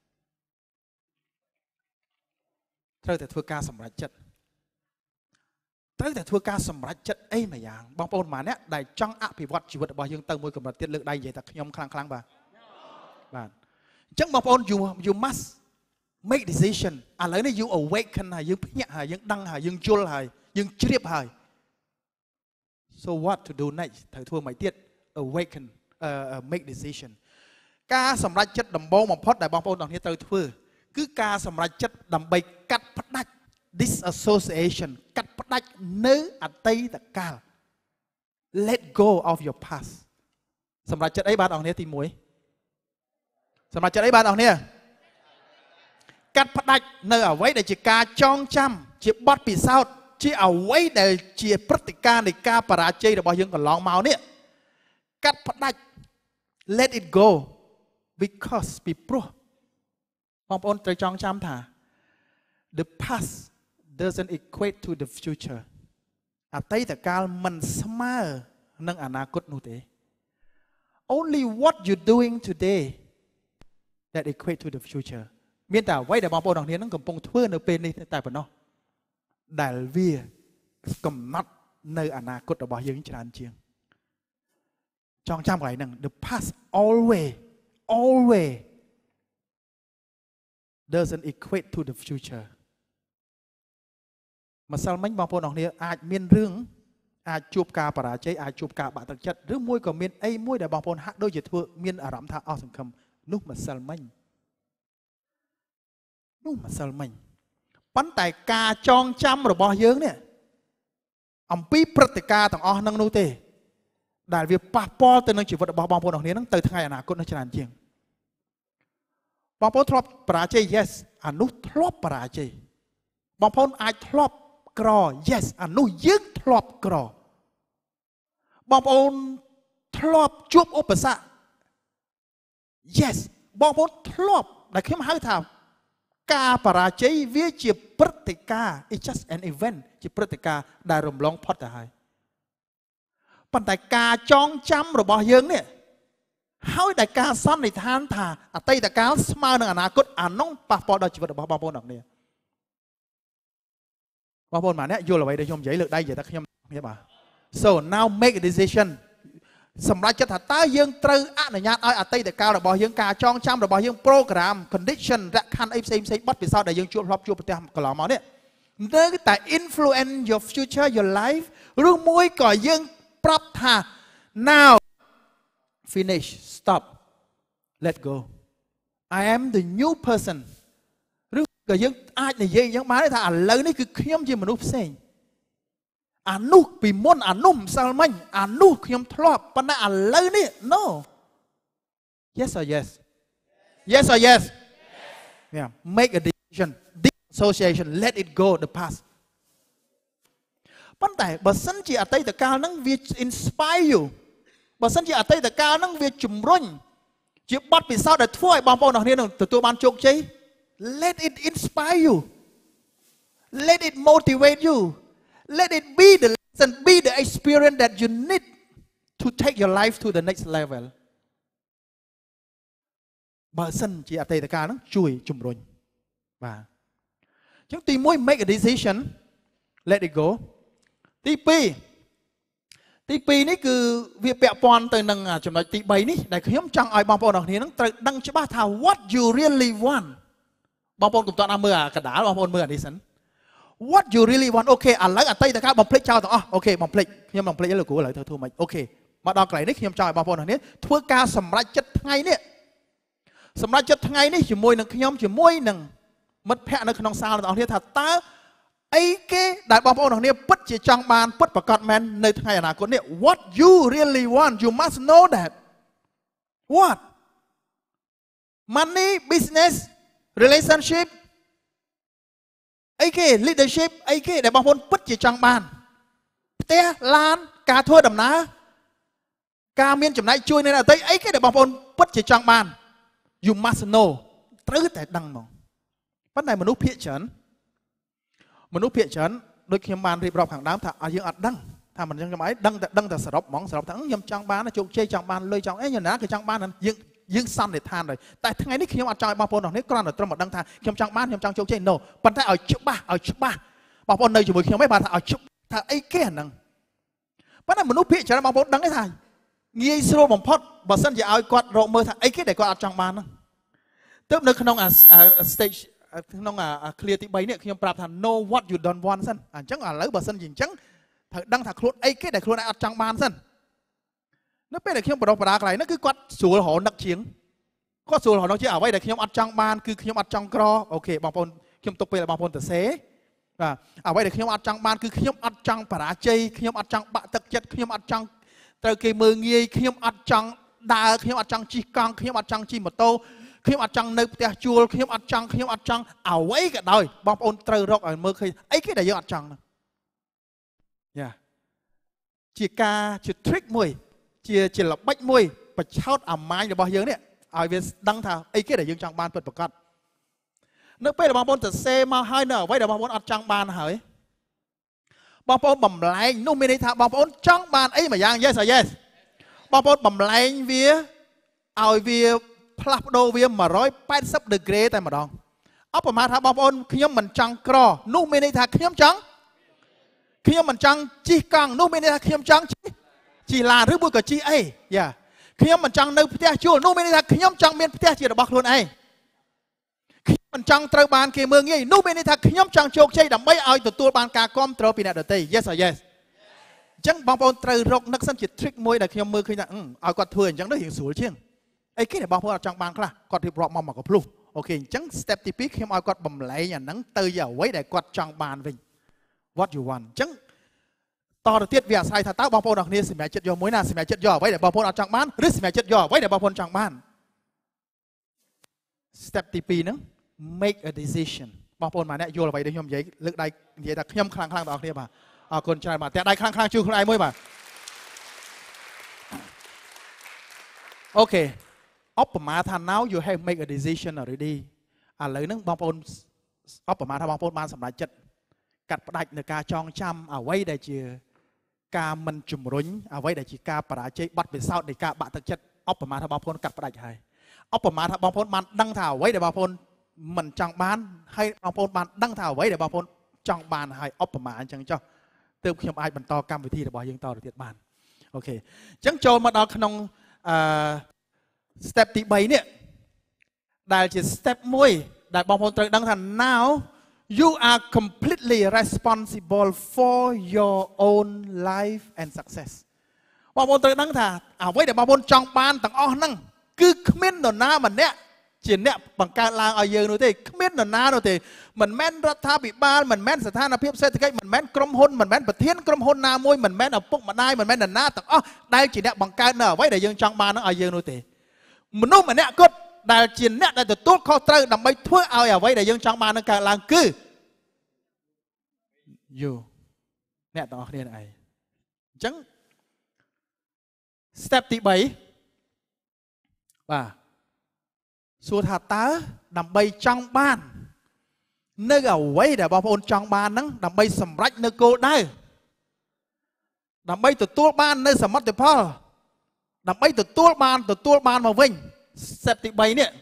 ត្រូវតែធ្វើការសម្រេចចិត្តត្រូវតែធ្វើការសម្រេចចិត្តអីមួយយ៉ាងបងប្អូនម៉ាអ្នកដែលចង់អភិវឌ្ឍជីវិតរបស់យើងទៅមួយកម្រិតទៀតលើកដៃនិយាយថាខ្ញុំខ្លាំងខ្លាំងបាទបាទអញ្ចឹងបងប្អូន you you must make decision ឥឡូវនេះ you awaken ហើយយើងភ្ញាក់ហើយយើងដឹងហើយយើងយល់ហើយយើងជ្រាបហើយ so what to do next ត្រូវធ្វើមិនទៀត awaken uh, make decision ការសម្រេចចិត្តដំបូងបំផុតដែលបងប្អូនទាំងគ្នាត្រូវធ្វើគឺការសម្រេចចិត្តដើម្បីកាត់ផ្ដាច់ disassociation កាត់ផ្ដាច់នៅអតីតកាល let go of your past សម្រេចចិត្តអីបាទអង្គនេះទីមួយសម្រេចចិត្តអីបាទអង្គនេះកាត់ផ្ដាច់នៅអ្វីដែលជាការចងចាំជាបទពិសោធន៍ជាអ្វីដែលជាព្រឹត្តិការណ៍នៃការបរាជ័យរបស់យើងកន្លងមកនេះកាត់ផ្ដាច់ let it go because ពីព្រោះបងប្អូនត្រូវចងចាំថា the past doesn't equate to the future អតីតកាលមិនស្មើនឹងអនាគតនោះទេ only what you doing today that equate to the future មានតែអ្វីដែលបងប្អូនទាំងគ្នានឹងកំពុងធ្វើនៅពេលនេះតែប៉ុណ្ណោះដែលវាកំណត់នៅអនាគតរបស់យើងច្រើនជាងចងចាំកន្លែងហ្នឹង the past always always doesn't equate to the future ម្សិលមិញបងប្អូនទាំងគ្នាអាចមានរឿងអាចជួបការបរាជ័យអាចជួបការបាក់ទឹកចិត្តឬមួយក៏មានអីមួយដែលបងប្អូនហាក់ដូចជាធ្វើមានអារម្មណ៍ថាអស់សង្ឃឹមនោះម្សិលមិញនោះម្សិលមិញប៉ុន្តែការចងចាំរបស់យើងនេះអំពីព្រឹត្តិការណ៍ទាំងអស់ហ្នឹងនោះទេដែលវាប៉ះពាល់ទៅនឹងជីវិតរបស់បងប្អូនទាំងគ្នាហ្នឹងទៅថ្ងៃអនាគតនោះច្រើនជាងបងប្អូនធ្លាប់បរាជ័យ yes អានោះធ្លាប់បរាជ័យបងប្អូនអាចធ្លាប់ក្រ yes អានោះយើងធ្លាប់ក្របងប្អូនធ្លាប់ជួបឧបសគ្គ yes បងប្អូនធ្លាប់ដែលខ្ញុំហៅថាការបរាជ័យវាជាព្រឹត្តិការណ៍ it's just an event ជាព្រឹត្តិការណ៍ដែលរំលងផុតទៅហើយប៉ុន្តែការចងចាំរបស់យើងនេះហើយដែលការសន្និដ្ឋានថាអតីតកាលស្មើនឹងអនាគតអានោះប៉ះពាល់ដល់ជីវិតរបស់បងប្អូនទាំងនេះបងប្អូនម៉ាអ្នកយល់អ្វីដែលខ្ញុំនិយាយលើកដៃនិយាយថាខ្ញុំគ្នាបាទ so now make a decision សម្រាប់ចិត្តថាតើយើងត្រូវអនុញ្ញាតឲ្យអតីតកាលរបស់យើងការចងចាំរបស់យើង program condition លក្ខខណ្ឌអីផ្សេងផ្សេងបទពិសោធន៍ដែលយើងជួបធ្លាប់ជួបប្រទះកន្លងមកនេះនៅតែ influence your future your life ឬមួយក៏យើងប្រាប់ថា now finish stop let go I am the new person ឬក៏យើងអាចនិយាយយ៉ាងបានថាឥឡូវនេះគឺខ្ញុំជាមនុស្សផ្សេងអានោះពីមុនអានោះម្សិលមិញអានោះខ្ញុំធ្លាប់ប៉ុន្តែឥឡូវនេះ no yes or yes yes or yes yeah make a decision disassociation let it go the past ប៉ុន្តែបើសិនជាអតីតកាលហ្នឹងវា inspire you បើសិនជាអតីតកាលហ្នឹងវាជំរុញជាបទពិសោធន៍ដែលធ្វើឲ្យបងប្អូនទាំងគ្នានឹងទទួលបានជោគជ័យ let it inspire you let it motivate you let it be the lesson be the experience that you need to take your life to the next level បើសិនជាអតីតកាលហ្នឹងជួយជំរុញបាទអញ្ចឹងទីមួយ make a decision let it go ទីពីរទីពីរនេះគឺវាពាក់ព័ន្ធទៅនឹងចំណុចទីបីនេះដែលខ្ញុំចង់ឲ្យបងប្អូនទាំងគ្នានឹងត្រូវដឹងច្បាស់ថា what you really want បងប្អូនកុំតន់មើលអាកដាលបងប្អូនមើលអានេះសិន what you really want អូខេឥឡូវអតីតកាលបំភ្លេចចោលទាំងអស់អូខេបំភ្លេចខ្ញុំបំភ្លេចលោកគ្រូឥឡូវធ្វើធ្វើម៉េចអូខេមកដល់កន្លែងនេះខ្ញុំចង់ឲ្យបងប្អូនទាំងគ្នាធ្វើការសម្រេចចិត្តថ្ងៃនេះសម្រេចចិត្តថ្ងៃនេះជាមួយនឹងខ្ញុំជាមួយនឹងមិត្តភ័ក្តិនៅក្នុងសាលទាំងអស់គ្នាថាតើអីគេដែលបងប្អូនទាំងគ្នាពិតជាចង់បានពិតប្រាកដមែននៅថ្ងៃអនាគតនេះ what you really want you must know that what money business relationship អីគេ leadership អីគេដែលបងប្អូនពិតជាចង់បានផ្ទះឡានការធ្វើដំណើរការមានចំណែកជួយនៅអតីតអីគេដែលបងប្អូនពិតជាចង់បាន you must know ត្រូវតែដឹងហ្មងប៉ុន្តែមនុស្សភាគច្រើនមនុស្សភាគច្រើនដូចខ្ញុំបានរៀបរាប់ខាងដើមថាយើងអត់ដឹងថាមិនអញ្ចឹងខ្ញុំអីដឹងតែដឹងតែសរុបហ្មងសរុបថាខ្ញុំចង់បានជោគជ័យចង់បានលុយចង់អីយ៉ាងណាគឺចង់បានយើងយើងសន្និដ្ឋានហើយតែថ្ងៃនេះខ្ញុំអត់ចង់ឲ្យបងប្អូនទាំងនេះគ្រាន់តែត្រឹមតែដឹងថាខ្ញុំចង់បានខ្ញុំចង់ជោគជ័យ no ប៉ុន្តែឲ្យច្បាស់ឲ្យច្បាស់បងប្អូននៅជាមួយខ្ញុំឯងបានថាឲ្យច្បាស់ថាអីគេអាហ្នឹងប៉ុន្តែមនុស្សភាគច្រើនបងប្អូនដឹងទេថាងាយស្រួលបំផុតបើសិនជាឲ្យគាត់រកមើលថាអីគេដែលគាត់អត់ចង់បានហ្នឹងទើបនៅក្នុង stage ក្នុងអា clear ទី3នេះខ្ញុំប្រាប់ថា know what you don't want សិនអញ្ចឹងឥឡូវបើសិនជាអញ្ចឹងត្រូវដឹងថាខ្លួនអីគេដែលខ្លួនឯងអត់ចង់បានសិននៅពេលដែលខ្ញុំបដិបដាកន្លែងហ្នឹងគឺគាត់ស្រួលរហូតនឹកជាងគាត់ស្រួលរហូតនឹកជាងអ្វីដែលខ្ញុំអត់ចង់បានគឺខ្ញុំអត់ចង់ក្រអូខេបងប្អូនខ្ញុំទុកពេលឲ្យបងប្អូនទៅសេបាទអ្វីដែលខ្ញុំអត់ចង់បានគឺខ្ញុំអត់ចង់បរាជ័យខ្ញុំអត់ចង់បាក់ទឹកចិត្តខ្ញុំអត់ចង់ត្រូវគេមើលងាយខ្ញុំអត់ចង់ដើរខ្ញុំអត់ចង់ជិះកង់ខ្ញុំអត់ចង់ជិះម៉ូតូខ្ញុំអត់ចង់នៅផ្ទះជួលខ្ញុំអត់ចង់ខ្ញុំអត់ចង់អ្វីក៏ដោយបងប្អូនត្រូវរកឲ្យមើលឃើញអីគេដែលយើងអត់ចង់ហ្នឹងយ៉ាជាការជា trick មួយជាជាល្បិចមួយបញ្ឆោតអាម៉ាញរបស់យើងនេះឲ្យវាដឹងថាអីគេដែលយើងចង់បានពិតប្រាកដនៅពេលដែលបងប្អូនទៅសេមកហើយនៅអ្វីដែលបងប្អូនអត់ចង់បានហើយបងប្អូនបំលែងនោះមានន័យថាបងប្អូនចង់បានអីមួយយ៉ាង yes or yes បងប្អូនបំលែងវាឲ្យវាផ្លាស់ប្ដូរវាone hundred eightyដឺក្រេតែម្ដងអបប្រមាណថាបងប្អូនខ្ញុំមិនចង់ក្រនោះមានន័យថាខ្ញុំចង់ខ្ញុំមិនចង់ជិះកង់នោះមានន័យថាខ្ញុំចង់ជិះជិះឡានឬមួយក៏ជិះអីយ៉ាខ្ញុំមិនចង់នៅផ្ទះជួលនោះមានន័យថាខ្ញុំចង់មានផ្ទះជារបស់ខ្លួនឯងខ្ញុំមិនចង់ត្រូវបានគេមើលងាយនោះមានន័យថាខ្ញុំចង់ជោគជ័យដើម្បីឲ្យទទួលបានការគ្រប់គ្រងពីអ្នកដទៃ yes or yes អញ្ចឹងបងប្អូនត្រូវរកនឹកសិនជា trick មួយដែលខ្ញុំមើលឃើញថាឲ្យគាត់ធ្វើអញ្ចឹងទៅរៀងស្រួលជាងអីគេដែលបងប្អូនអត់ចង់បានខ្លះគាត់រៀបរាប់មកមកកភ្លុះអូខេអញ្ចឹង step ទីពីរខ្ញុំឲ្យគាត់បំលែងអាហ្នឹងទៅជាអ្វីដែលគាត់ចង់បានវិញ what you want អញ្ចឹងតទៅទៀតវាអាស្រ័យថាតើបងប្អូនអរគ្នាសម្រេចចិត្តយកមួយណាសម្រេចចិត្តយកអ្វីដែលបងប្អូនអត់ចង់បានឬសម្រេចចិត្តយកអ្វីដែលបងប្អូនចង់បាន step ទីពីរហ្នឹង make a decision បងប្អូនម៉ាអ្នកយល់អ្វីដែលខ្ញុំនិយាយលើកដៃនិយាយថាខ្ញុំខ្លាំងខ្លាំងបងប្អូនគ្នាបាទអរគុណច្រើនបាទតែដៃខ្លាំងខ្លាំងជួយខ្លួនឯងមួយបាទអូខេអបប្រមាថា now you have make a decision already ឥឡូវហ្នឹងបងប្អូនអបប្រមាណថាបងប្អូនបានសម្រេចចិត្តកាត់ផ្ដាច់នៅការចងចាំអ្វីដែលជាការមិនជំរុញអ្វីដែលជាការបរាជ័យបត់ពិសោធន៍នៃការបាក់ទឹកចិត្តអបប្រមាណថាបងប្អូនកាត់ផ្ដាច់ហើយអបប្រមាណថាបងប្អូនបានដឹងថាអ្វីដែលបងប្អូនមិនចង់បានហើយបងប្អូនបានដឹងថាអ្វីដែលបងប្អូនចង់បានហើយអបប្រមាណអញ្ចឹងចុះទើបខ្ញុំអាចបន្តកម្មវិធីរបស់យើងតទៅទៀតបានអូខេអញ្ចឹងចូលមកដល់ក្នុងអឺ step ទី3នេះដែលជា step មួយដែលបងប្អូនត្រូវដឹងថា now you are completely responsible for your own life and success បងប្អូនត្រូវដឹងថាអ្វីដែលបងប្អូនចង់បានទាំងអស់ហ្នឹងគឺគ្មាននរណាម្នាក់ជាអ្នកបង្កើតឡើងឲ្យយើងនោះទេគ្មាននរណានោះទេមិនមែនរដ្ឋាភិបាលមិនមែនស្ថានភាពសេដ្ឋកិច្ចមិនមែនក្រុមហ៊ុនមិនមែនប្រធានក្រុមហ៊ុនណាមួយមិនមែនឪពុកម្ដាយមិនមែននរណាទាំងអស់ដែលជាអ្នកបង្កើតនៅអ្វីដែលយើងចង់បាននឹងឲ្យយើងនោះទេមនុស្សម្នាក់គត់ដែលជាអ្នកដែលទទួលខុសត្រូវដើម្បីធ្វើឲ្យអ្វីដែលយើងចង់បាននឹងកើតឡើងគឺ you អ្នកទាំងអស់គ្នាឯងអញ្ចឹង step ទី3បាទសួរថាតើដើម្បីចង់បាននៅអ្វីដែលបងប្អូនចង់បានហ្នឹងដើម្បីសម្រេចនៅគោលដៅដើម្បីទទួលបាននៅសមិទ្ធផលដើម្បីទទួលបានទទួលបានមកវិញ step ទី3នេះ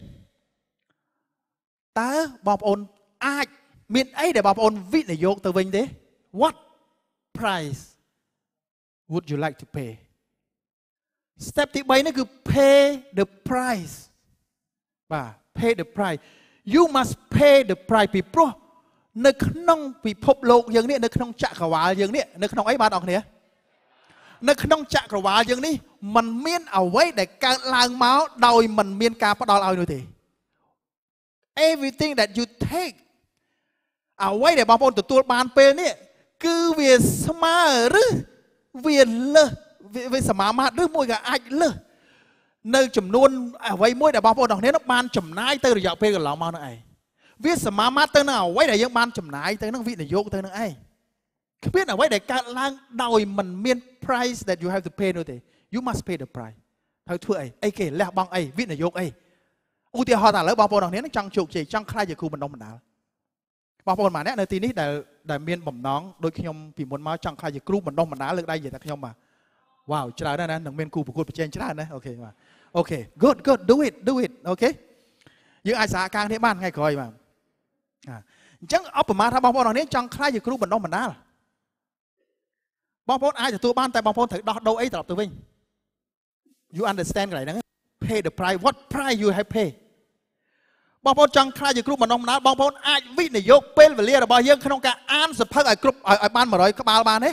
តើបងប្អូនអាចមានអីដែលបងប្អូនវិនិយោគទៅវិញទេ what price would you like to pay step ទី3នេះគឺ pay the price បាទ pay the price you must pay the price ពីព្រោះនៅក្នុងពិភពលោកយើងនេះនៅក្នុងចក្រវាលយើងនេះនៅក្នុងអីបាទបងប្អូននៅក្នុងចក្រវាលយើងនេះมันមានអ្វីដែលកើតឡើងមកដោយมันមានការផ្ដល់ឲ្យនោះទេ everything that you take អ្វីដែលបងប្អូនទទួលបានពេលនេះគឺវាស្មើឬវាលើសវាសមាមាត្រឬមួយក៏អាចលើសនៅចំនួនអ្វីមួយដែលបងប្អូនទាំងគ្នានោះបានចំណាយទៅរយៈពេលកន្លងមកនោះឯងវាសមាមាត្រទៅនឹងអ្វីដែលយើងបានចំណាយទៅនឹងវិនិយោគទៅនឹងឯងគ្មានអ្វីដែលកើតឡើងដោយមិនមាន price that you have to pay នោះទេ you must pay the price ហើយធ្វើអីអីគេលះបង់អីវិនិយោគអីឧទាហរណ៍ថាឥឡូវបងប្អូនទាំងគ្នាចង់ជោគជ័យចង់ខ្លាចជាគ្រូបណ្ដុះបណ្ដាលបងប្អូនម្នាក់នៅទីនេះដែលដែលមានបំណងដូចខ្ញុំពីមុនមកចង់ខ្លាចជាគ្រូបណ្ដុះបណ្ដាលលើកដៃនិយាយថាខ្ញុំបាទវ៉ាវច្រើនណាស់ណានឹងមានគូប្រកួតប្រជែងច្រើនណាអូខេបាទអូខេ good good do it do it អូខេយើងអាចសហការគ្នាបានថ្ងៃក្រោយបាទអញ្ចឹងអបមាថាបងប្អូនទាំងនេះចង់ខ្លាចជាគ្រូបណ្ដុះបណ្ដាលបងប្អូនអាចទទួលបានតែបងប្អូនត្រូវដោះដូរអីត្រឡប់ទៅវិញ you understand កន្លែងហ្នឹង pay the price what price you have pay បងប្អូនចង់ខ្លាចជាគ្រូបណ្ដុះបណ្ដាលបងប្អូនអាចវិនិយោគពេលវេលារបស់យើងក្នុងការអានសភៅឲ្យគ្រប់ឲ្យបានone hundredក្បាលបានទេ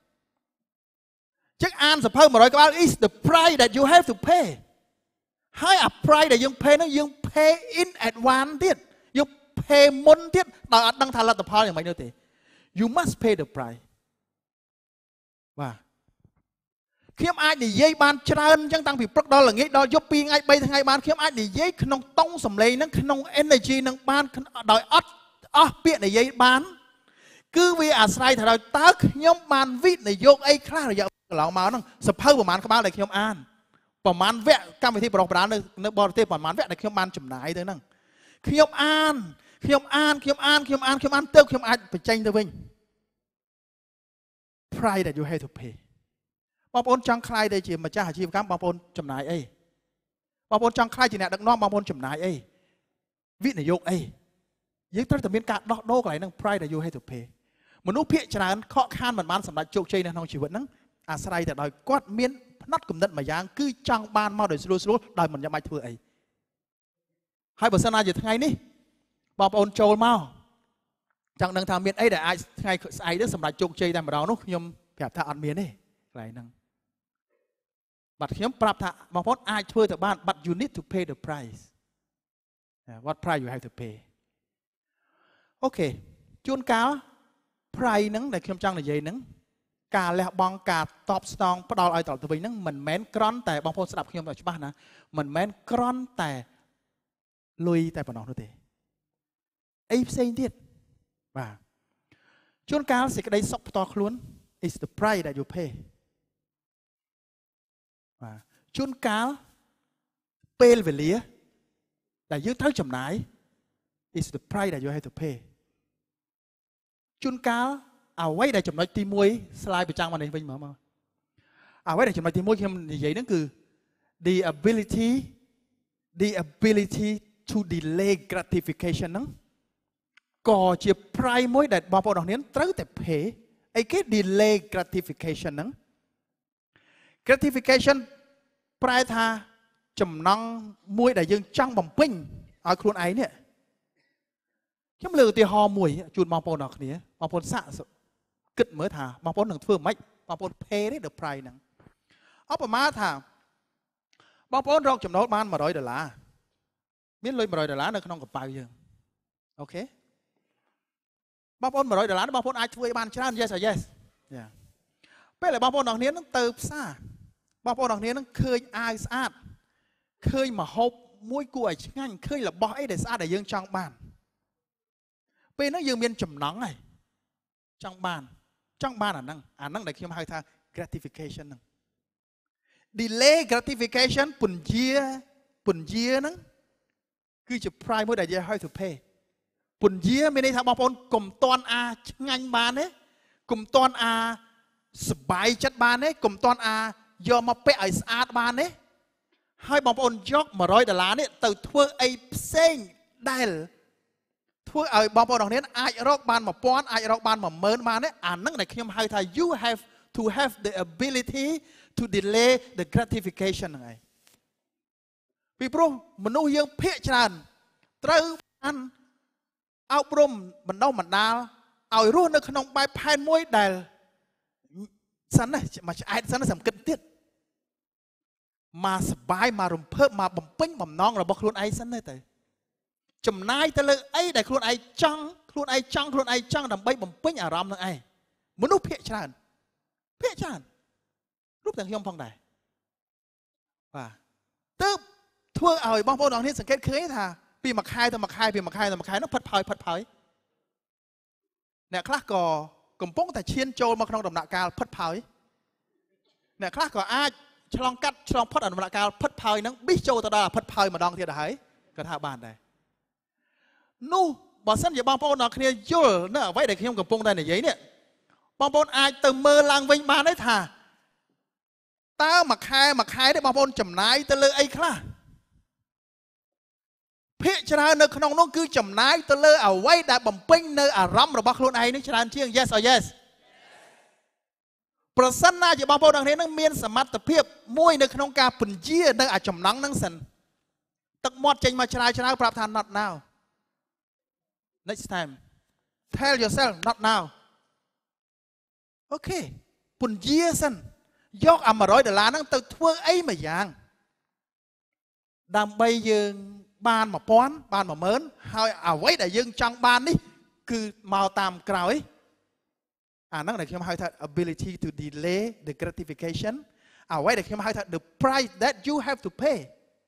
ចឹងអានសភៅone hundredក្បាល is the price that you have to pay ហើយអា price ដែលយើង pay ហ្នឹងយើង pay in advance ទៀតយើង pay មុនទៀតដោយអត់ដឹងថាលទ្ធផលយ៉ាងម៉េចនោះទេ you must pay the price បាទខ្ញុំអាចនិយាយបានច្រើនអញ្ចឹងតាំងពីព្រឹកដល់ល្ងាចដល់យប់twoថ្ងៃthreeថ្ងៃបានខ្ញុំអាចនិយាយក្នុងតុងសម្លេងហ្នឹងក្នុង energy ហ្នឹងបានដោយអត់អស់ពាក្យនិយាយបានគឺវាអាស្រ័យទៅដល់តើខ្ញុំបានវិនិយោគអីខ្លះរយៈកន្លងមកហ្នឹងសភៅប្រហែលក្បាលដែលខ្ញុំអានប្រហែលវគ្គកម្មវិធីបរិបទនៅនៅបរទេសប្រហែលវគ្គដែលខ្ញុំបានចំណាយទៅហ្នឹងខ្ញុំអានខ្ញុំអានខ្ញុំអានខ្ញុំអានខ្ញុំអានទៅខ្ញុំអាចបញ្ចេញទៅវិញ price that you have to pay បងប្អូនចង់ខ្លាយទៅជាម្ចាស់អាជីវកម្មបងប្អូនចំណាយអីបងប្អូនចង់ខ្លាយជាអ្នកដឹកនាំបងប្អូនចំណាយអីវិនិយោគអីយើងត្រូវតែមានការដោះដូរកន្លែងហ្នឹង price that you have to pay មនុស្សភាគច្រើនខកខានមិនបានសម្រេចជោគជ័យនៅក្នុងជីវិតហ្នឹងអាស្រ័យតែដោយគាត់មានផ្នត់គំនិតមួយយ៉ាងគឺចង់បានមកដោយស្រួលស្រួលដោយមិនចាំបាច់ធ្វើអីហើយបើសិនណាជាថ្ងៃនេះបងប្អូនចូលមកចង់ដឹងថាមានអីដែលអាចថ្ងៃស្អែកទៅសម្រាប់ជោគជ័យតែម្ដងនោះខ្ញុំប្រាប់ថាអត់មានទេកន្លែងហ្នឹងបាទខ្ញុំប្រាប់ថាបងប្អូនអាចធ្វើទៅបាន but you need to pay the price what price you have to pay អូខេជួនកាល price ហ្នឹងដែលខ្ញុំចង់និយាយហ្នឹងការលះបង់ការតបស្នងផ្ដល់ឲ្យត្រឡប់ទៅវិញហ្នឹងមិនមែនគ្រាន់តែបងប្អូនស្ដាប់ខ្ញុំឲ្យច្បាស់ណាមិនមែនគ្រាន់តែលុយតែប៉ុណ្ណោះនោះទេអីផ្សេងទៀតបាទជួនកាលសេចក្តីសុខផ្ទាល់ខ្លួន is the price that you pay បាទជួនកាលពេលវេលាដែលយើងត្រូវចំណាយ is the price that you have to pay ជួនកាលអ្វីដែលចំណុចទីមួយស្លាយប្រចាំមកនេះវិញមើលមកអ្វីដែលចំណុចទីមួយខ្ញុំនិយាយហ្នឹងគឺ the ability the ability to delay gratification ហ្នឹងក៏ជា price មួយដែលបងប្អូនអរគ្នាត្រូវតែ pay អីគេ delay gratification ហ្នឹង gratification ប្រែថាចំណង់មួយដែលយើងចង់បំពេញឲ្យខ្លួនឯងនេះខ្ញុំលើកឧទាហរណ៍មួយជូនបងប្អូនអរគ្នាបងប្អូនសាកគិតមើលថាបងប្អូននឹងធ្វើម៉េចបងប្អូន pay ទេ the price ហ្នឹងឧបមាថាបងប្អូនរកចំណូលបានone hundredដុល្លារមានលុយone hundredដុល្លារនៅក្នុងកប៉ៅយើងអូខេបងប្អូនone hundredដុល្លារបងប្អូនអាចធ្វើឲ្យបានច្រើន yes or yes យ៉ាពេលដែលបងប្អូនអរគ្នានឹងទៅផ្សារបងប្អូនអរគ្នានឹងឃើញអាវស្អាតឃើញម្ហូបមួយគួរឲ្យឆ្ងាញ់ឃើញរបស់អីដែលស្អាតដែលយើងចង់បានពេលហ្នឹងយើងមានចំណង់ហើយចង់បានចង់បានអាហ្នឹងអាហ្នឹងដែលខ្ញុំហៅថា gratification ហ្នឹង delay gratification ពន្យាពន្យាហ្នឹងគឺជា price មួយដែលយើង have to pay ពន្យាមានន័យថាបងប្អូនកុំតន់អាឆ្ងាញ់បានទេកុំតន់អាសบายចិត្តបានទេកុំតន់អាយកមកពាក់ឲ្យស្អាតបានទេហើយបងប្អូនយកone hundredដុល្លារនេះទៅធ្វើអីផ្សេងដែលធ្វើឲ្យបងប្អូនអរគ្នាអាចរកបានone thousandអាចរកបានone thousandបានទេអាហ្នឹងដែលខ្ញុំហៅថា you have to have the ability to delay the gratification ហ្នឹងឯងពីព្រោះមនុស្សយើងភាគច្រើនត្រូវបានអប់រំបណ្ដុះបណ្ដាលឲ្យរស់នៅក្នុងបែបផែនមួយដែលសិនណាមកឆ្អែតសិនណាសំគិតទៀតមកសបាយមករំភើបមកបំពេញបំណងរបស់ខ្លួនឯងសិនទៅចំណាយទៅលើអីដែលខ្លួនឯងចង់ខ្លួនឯងចង់ខ្លួនឯងចង់ដើម្បីបំពេញអារម្មណ៍នឹងឯងមនុស្សភាគច្រើនភាគច្រើនរូបទាំងខ្ញុំផងដែរបាទទើបធ្វើឲ្យបងប្អូនអរគ្នាសង្កេតឃើញថាពីមួយខែទៅមួយខែពីមួយខែទៅមួយខែនោះផិតផោយផិតផោយអ្នកខ្លះក៏កំពុងតែឈានចូលមកក្នុងដំណាក់កាលផិតផោយអ្នកខ្លះក៏អាចឆ្លងកាត់ឆ្លងផុតដំណាក់កាលផិតផោយហ្នឹងប៊ីសចូលទៅដល់ផិតផោយម្ដងទៀតទៅហើយក៏ថាបានដែរនោះបើសិនជាបងប្អូនអរគ្នាយល់នៅអ្វីដែលខ្ញុំកំពុងតែនិយាយនេះបងប្អូនអាចទៅមើលឡើងវិញបានទេថាតើមួយខែមួយខែនេះបងប្អូនចំណាយទៅលើអីខ្លះភាគច្រើននៅក្នុងនោះគឺចំណាយទៅលើអ្វីដែលបំពេញនៅអារម្មណ៍របស់ខ្លួនឯងនេះច្រើនជាង yes or yes ប្រសិនណាជាបងប្អូនទាំងនេះនឹងមានសមត្ថភាពមួយនៅក្នុងការពន្យានៅអាចំណង់ហ្នឹងសិនទឹកមាត់ចេញមកឆ្លើយឆ្លើយប្រាប់ថា not now next time tell yourself not now អូខេពន្យាសិនយកអាone hundredដុល្លារហ្នឹងទៅធ្វើអីមួយយ៉ាងដើម្បីយើងបានone thousandបានone thousandហើយអ្វីដែលយើងចង់បាននេះគឺមកតាមក្រោយអាហ្នឹងដែលខ្ញុំហៅថា ability to delay the gratification អ្វីដែលខ្ញុំហៅថា the price that you have to pay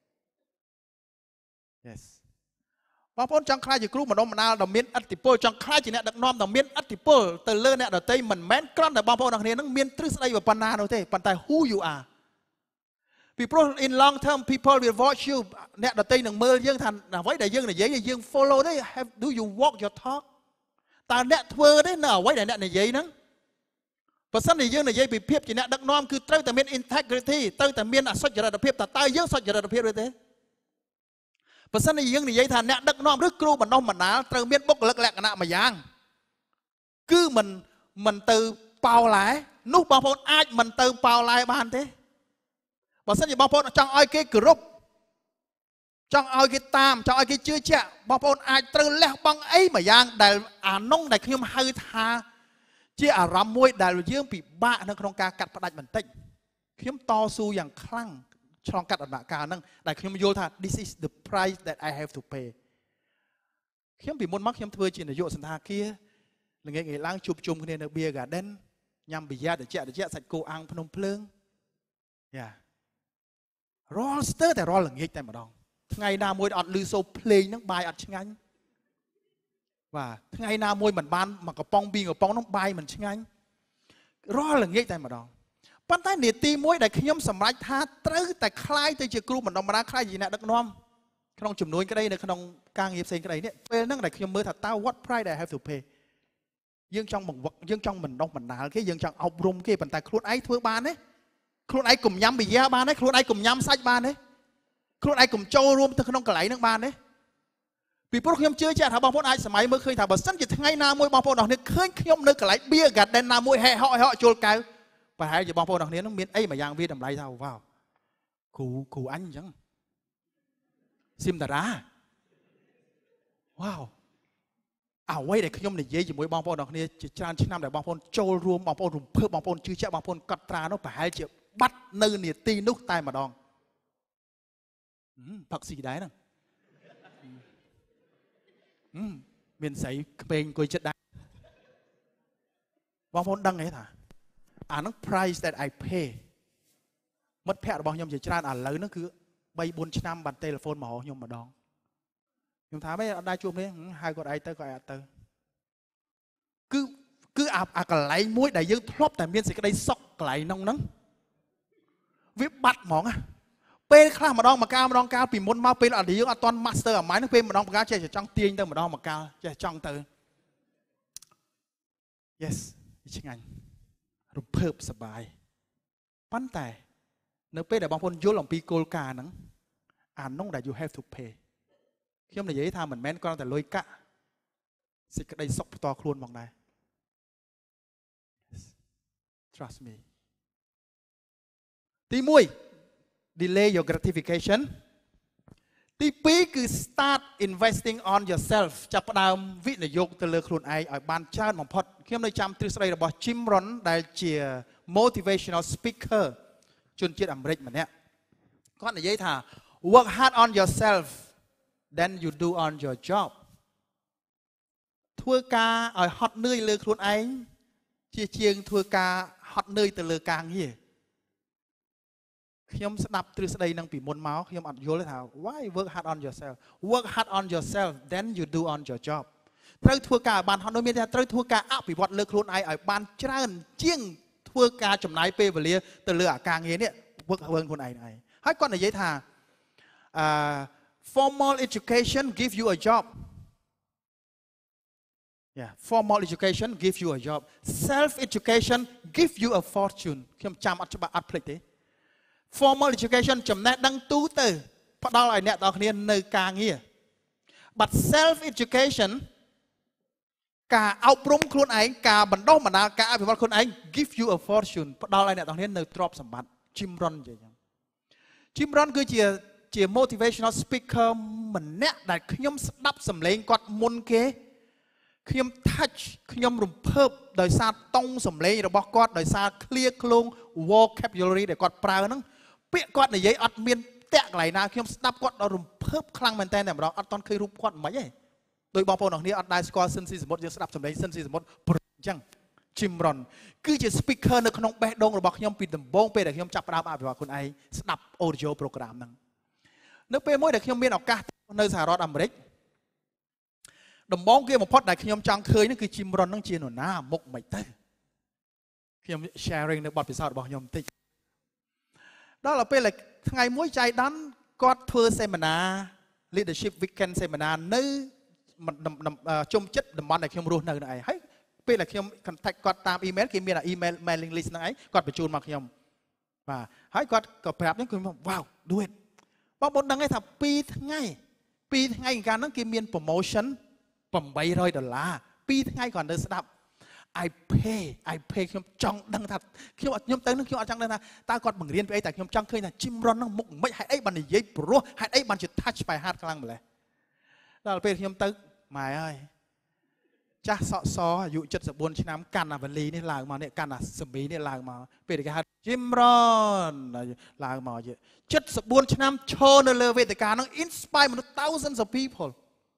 yes បងប្អូនចង់ខ្លាចជាគ្រូបណ្ដុះបណ្ដាលដ៏មានឥទ្ធិពលចង់ខ្លាចជាអ្នកដឹកនាំដ៏មានឥទ្ធិពលទៅលើអ្នកដទៃមិនមែនគ្រាន់តែបងប្អូនទាំងគ្នានឹងមានទ្រឹស្ដីប៉ុណ្ណានោះទេប៉ុន្តែ who you are ពីព្រោះ in long term people will watch you អ្នកដទៃនឹងមើលយើងថាអ្វីដែលយើងនិយាយយើង follow ទេ have do you walk your talk តើអ្នកធ្វើទេនៅអ្វីដែលអ្នកនិយាយហ្នឹងបើសិនជាយើងនិយាយពីភាពជាអ្នកដឹកនាំគឺត្រូវតែមាន integrity ត្រូវតែមានអសុចរិតភាពតើតើយើងសុចរិតភាពទេបើសិនជាយើងនិយាយថាអ្នកដឹកនាំឬគ្រូបណ្ដុះបណ្ដាលត្រូវមានបុគ្គលិកលក្ខណៈមួយយ៉ាងគឺមិនមិនទៅប៉ោឡែនោះបងប្អូនអាចមិនទៅប៉ោឡែបានទេបើសិនជាបងប្អូនចង់ឲ្យគេគោរពចង់ឲ្យគេតាមចង់ឲ្យគេជឿជាក់បងប្អូនអាចត្រូវលះបង់អីមួយយ៉ាងដែលអានោះដែលខ្ញុំហៅថាជាអារម្មណ៍មួយដែលយើងពិបាកនៅក្នុងការកាត់ផ្ដាច់បន្តិចខ្ញុំតស៊ូយ៉ាងខ្លាំងឆ្លងកាត់ដំណាក់កាលហ្នឹងដែលខ្ញុំយល់ថា this is the price that I have to pay ខ្ញុំពីមុនមកខ្ញុំធ្វើជានាយកសន្តាគារល្ងាចឡើងជួបជុំគ្នានៅ Beer Garden ញ៉ាំប៊ីយ៉ាត្រជាក់ត្រជាក់សាច់គោអាំងភ្នំភ្លើងយ៉ារាល់ស្ទើរតែរាល់ល្ងាចតែម្ដងថ្ងៃណាមួយអត់ឮសូរភ្លេងហ្នឹងបាយអត់ឆ្ងាញ់បាទថ្ងៃណាមួយមិនបានមកកំប៉ុងពីរកំប៉ុងហ្នឹងបាយមិនឆ្ងាញ់រាល់ល្ងាចតែម្ដងប៉ុន្តែនាទីមួយដែលខ្ញុំសម្រេចថាត្រូវតែคล้ายទៅជាគ្រូបណ្ដុះបណ្ដាលคล้ายជាអ្នកដឹកនាំក្នុងចំនួនក្តីនៅក្នុងការងារផ្សេងក្តីនេះពេលហ្នឹងដែលខ្ញុំមើលថាតើ what price I have to pay យើងចង់បង្វឹកយើងចង់បណ្ដុះបណ្ដាលគេយើងចង់អប់រំគេប៉ុន្តែខ្លួនឯងធ្វើបានទេខ្លួនឯងកុំញ៉ាំប៊ីយ៉ាបានទេខ្លួនឯងកុំញ៉ាំសាច់បានទេខ្លួនឯងកុំចូលរួមទៅក្នុងកន្លែងហ្នឹងបានទេពីព្រោះខ្ញុំជឿជាក់ថាបងប្អូនអាចសម័យមើលឃើញថាបើសិនជាថ្ងៃណាមួយបងប្អូនអរគ្នាឃើញខ្ញុំនៅកន្លែង beer garden ណាមួយហែហក់ហក់ចូលកៅប្រហែលជាបងប្អូនអរគ្នានឹងមានអីមួយយ៉ាងវាតម្លៃថាវ៉ាវគ្រូគ្រូអញអញ្ចឹងស៊ីមតារាវ៉ាវអ្វីដែលខ្ញុំនិយាយជាមួយបងប្អូនអរគ្នាជាច្រើនឆ្នាំដែលបងប្អូនចូលរួមបងប្អូនរំភើបបងប្អូនជឿជាក់បងប្អូនកត់ត្រានោះប្រហែលជាបាត់នៅនាទីនោះតែម្ដងផឹកស៊ីដែរហ្នឹងមានស្រីក្មេងអង្គុយចិត្តដែរបងប្អូនដឹងទេថាអាហ្នឹង price that I pay មិត្តភ័ក្តិរបស់ខ្ញុំជាច្រើនឥឡូវហ្នឹងគឺបីបួនឆ្នាំបាន telephone មកហៅខ្ញុំម្ដងខ្ញុំថាមិនអត់ដែរជួបនេះហៅគាត់ឯងទៅគាត់ឯងអត់ទៅគឺគឺអាអាកន្លែងមួយដែលយើងធ្លាប់តែមានសេចក្តីសុខកន្លែងហ្នឹងហ្នឹងវាបាត់ហ្មងពេលខ្លះម្ដងមកកាលម្ដងកាលពីមុនមកពេលអត់យើងអត់ទាន់ master អាម៉ៃហ្នឹងពេលម្ដងម្កាលចេះចង់ទាញទៅម្ដងម្កាលចេះចង់ទៅ yes ឆ្ងាញ់រំភើបសប្បាយប៉ុន្តែនៅពេលដែលបងប្អូនយល់អំពីគោលការណ៍ហ្នឹងអានោះដែល you have to pay ខ្ញុំនិយាយថាមិនមែនគ្រាន់តែលុយកាក់សេចក្តីសុខផ្ទាល់ខ្លួនផងដែរ trust me ទីមួយ delay your gratification ទីពីរគឺ start investing on yourself ចាប់ផ្ដើមវិនិយោគទៅលើខ្លួនឯងឲ្យបានច្រើនបំផុតខ្ញុំនៅចាំទ្រឹស្ដីរបស់ Jim Rohn ដែលជា motivational speaker ជនជាតិអាមេរិកម្នាក់គាត់និយាយថា work hard on yourself then you do on your job ធ្វើការឲ្យហត់នឿយលើខ្លួនឯងជាជាងធ្វើការហត់នឿយទៅលើការងារខ្ញុំស្ដាប់ទ្រឹស្ដីនឹងពីមុនមកខ្ញុំអត់យល់ទេថា why work hard on yourself work hard on yourself then you do on your job ត្រូវធ្វើការឲ្យបានហត់នឿយមានថាត្រូវធ្វើការអភិវឌ្ឍលើខ្លួនឯងឲ្យបានច្រើនជាងធ្វើការចំណាយពេលវេលាទៅលើអាការងារនេះ work ធ្វើខ្លួនឯងឯងហើយគាត់និយាយថាអឺ formal education give you a job yeah formal education give you a job self education give you a fortune ខ្ញុំចាំអត់ច្បាស់អត់ភ្លេចទេ formal education ចំណេះដឹងទូទៅផ្ដល់ឲ្យអ្នកទាំងគ្នានៅការងារ but self education ការអប់រំខ្លួនឯងការបណ្ដុះបណ្ដាលការអភិវឌ្ឍខ្លួនឯង give you a fortune ផ្ដល់ឲ្យអ្នកទាំងគ្នានៅទ្រព្យសម្បត្តិ Jim Rohn និយាយចឹង Jim Rohn គឺជាជា motivational speaker ម្នាក់ដែលខ្ញុំស្ដាប់សម្លេងគាត់មុនគេខ្ញុំ touch ខ្ញុំរំភើបដោយសារតង់សម្លេងរបស់គាត់ដោយសារ clear ឃ្លោង vocabulary ដែលគាត់ប្រើហ្នឹងពាក្យគាត់និយាយអត់មានតាក់កន្លែងណាខ្ញុំស្ដាប់គាត់ដល់រំភើបខ្លាំងមែនតើតែម្ដងអត់តន់ឃើញរូបគាត់មិនទេដោយបងប្អូនទាំងគ្នាអត់ដែរស្គាល់សិនស៊ីសមុទ្រយើងស្ដាប់សម្លេងសិនស៊ីសមុទ្រអញ្ចឹង Jim Rohn គឺជា speaker នៅក្នុងបេះដូងរបស់ខ្ញុំពីដំបូងពេលដែលខ្ញុំចាប់ផ្ដើមអភិវឌ្ឍខ្លួនឯងស្ដាប់ audio program ហ្នឹងនៅពេលមួយដែលខ្ញុំមានឱកាសនៅសហរដ្ឋអាមេរិកដំបូងគេបំផុតដែលខ្ញុំចង់ឃើញហ្នឹងគឺ Jim Rohn ហ្នឹងជានរណាមុខមិនទៅខ្ញុំ sharing នៅបទពិសោធន៍របស់ខ្ញុំបន្តិចដល់ពេលថ្ងៃមួយចៃដន្យគាត់ធ្វើ seminar leadership weekend seminar នៅជុំចិត្តតំបន់ដែលខ្ញុំរស់នៅនោះឯងហើយពេលដែលខ្ញុំ contact គាត់តាម email គេមាន email mailing list ហ្នឹងឯងគាត់បញ្ជូនមកខ្ញុំបាទហើយគាត់ក៏ប្រាប់ខ្ញុំខ្ញុំ wow do it បងប្អូនដឹងទេថាពីរថ្ងៃពីរថ្ងៃកាលហ្នឹងគេមាន promotion 800ដុល្លារពីរថ្ងៃគាត់នៅស្ដាប់ I pay I pay ខ្ញុំចង់ដឹងថាខ្ញុំខ្ញុំទៅនឹងខ្ញុំអត់ចង់ដឹងថាតើគាត់បង្រៀនពីអីតែខ្ញុំចង់ឃើញថា Jim Rohn ហ្នឹងមុខមិនហេតុអីបាននិយាយព្រោះហេតុអីបានជា touch by heart ខ្លាំងម្ល៉េះដល់ពេលខ្ញុំទៅម៉ែអើយចាស់សក់សអាយុ74ឆ្នាំកាន់អាវលីនេះឡើងមកនេះកាន់អាសមីនេះឡើងមកពេលគេហៅ Jim Rohn ឡើងមក74ឆ្នាំឈរនៅលើវេទិកាហ្នឹង inspire មនុស្ស thousands of people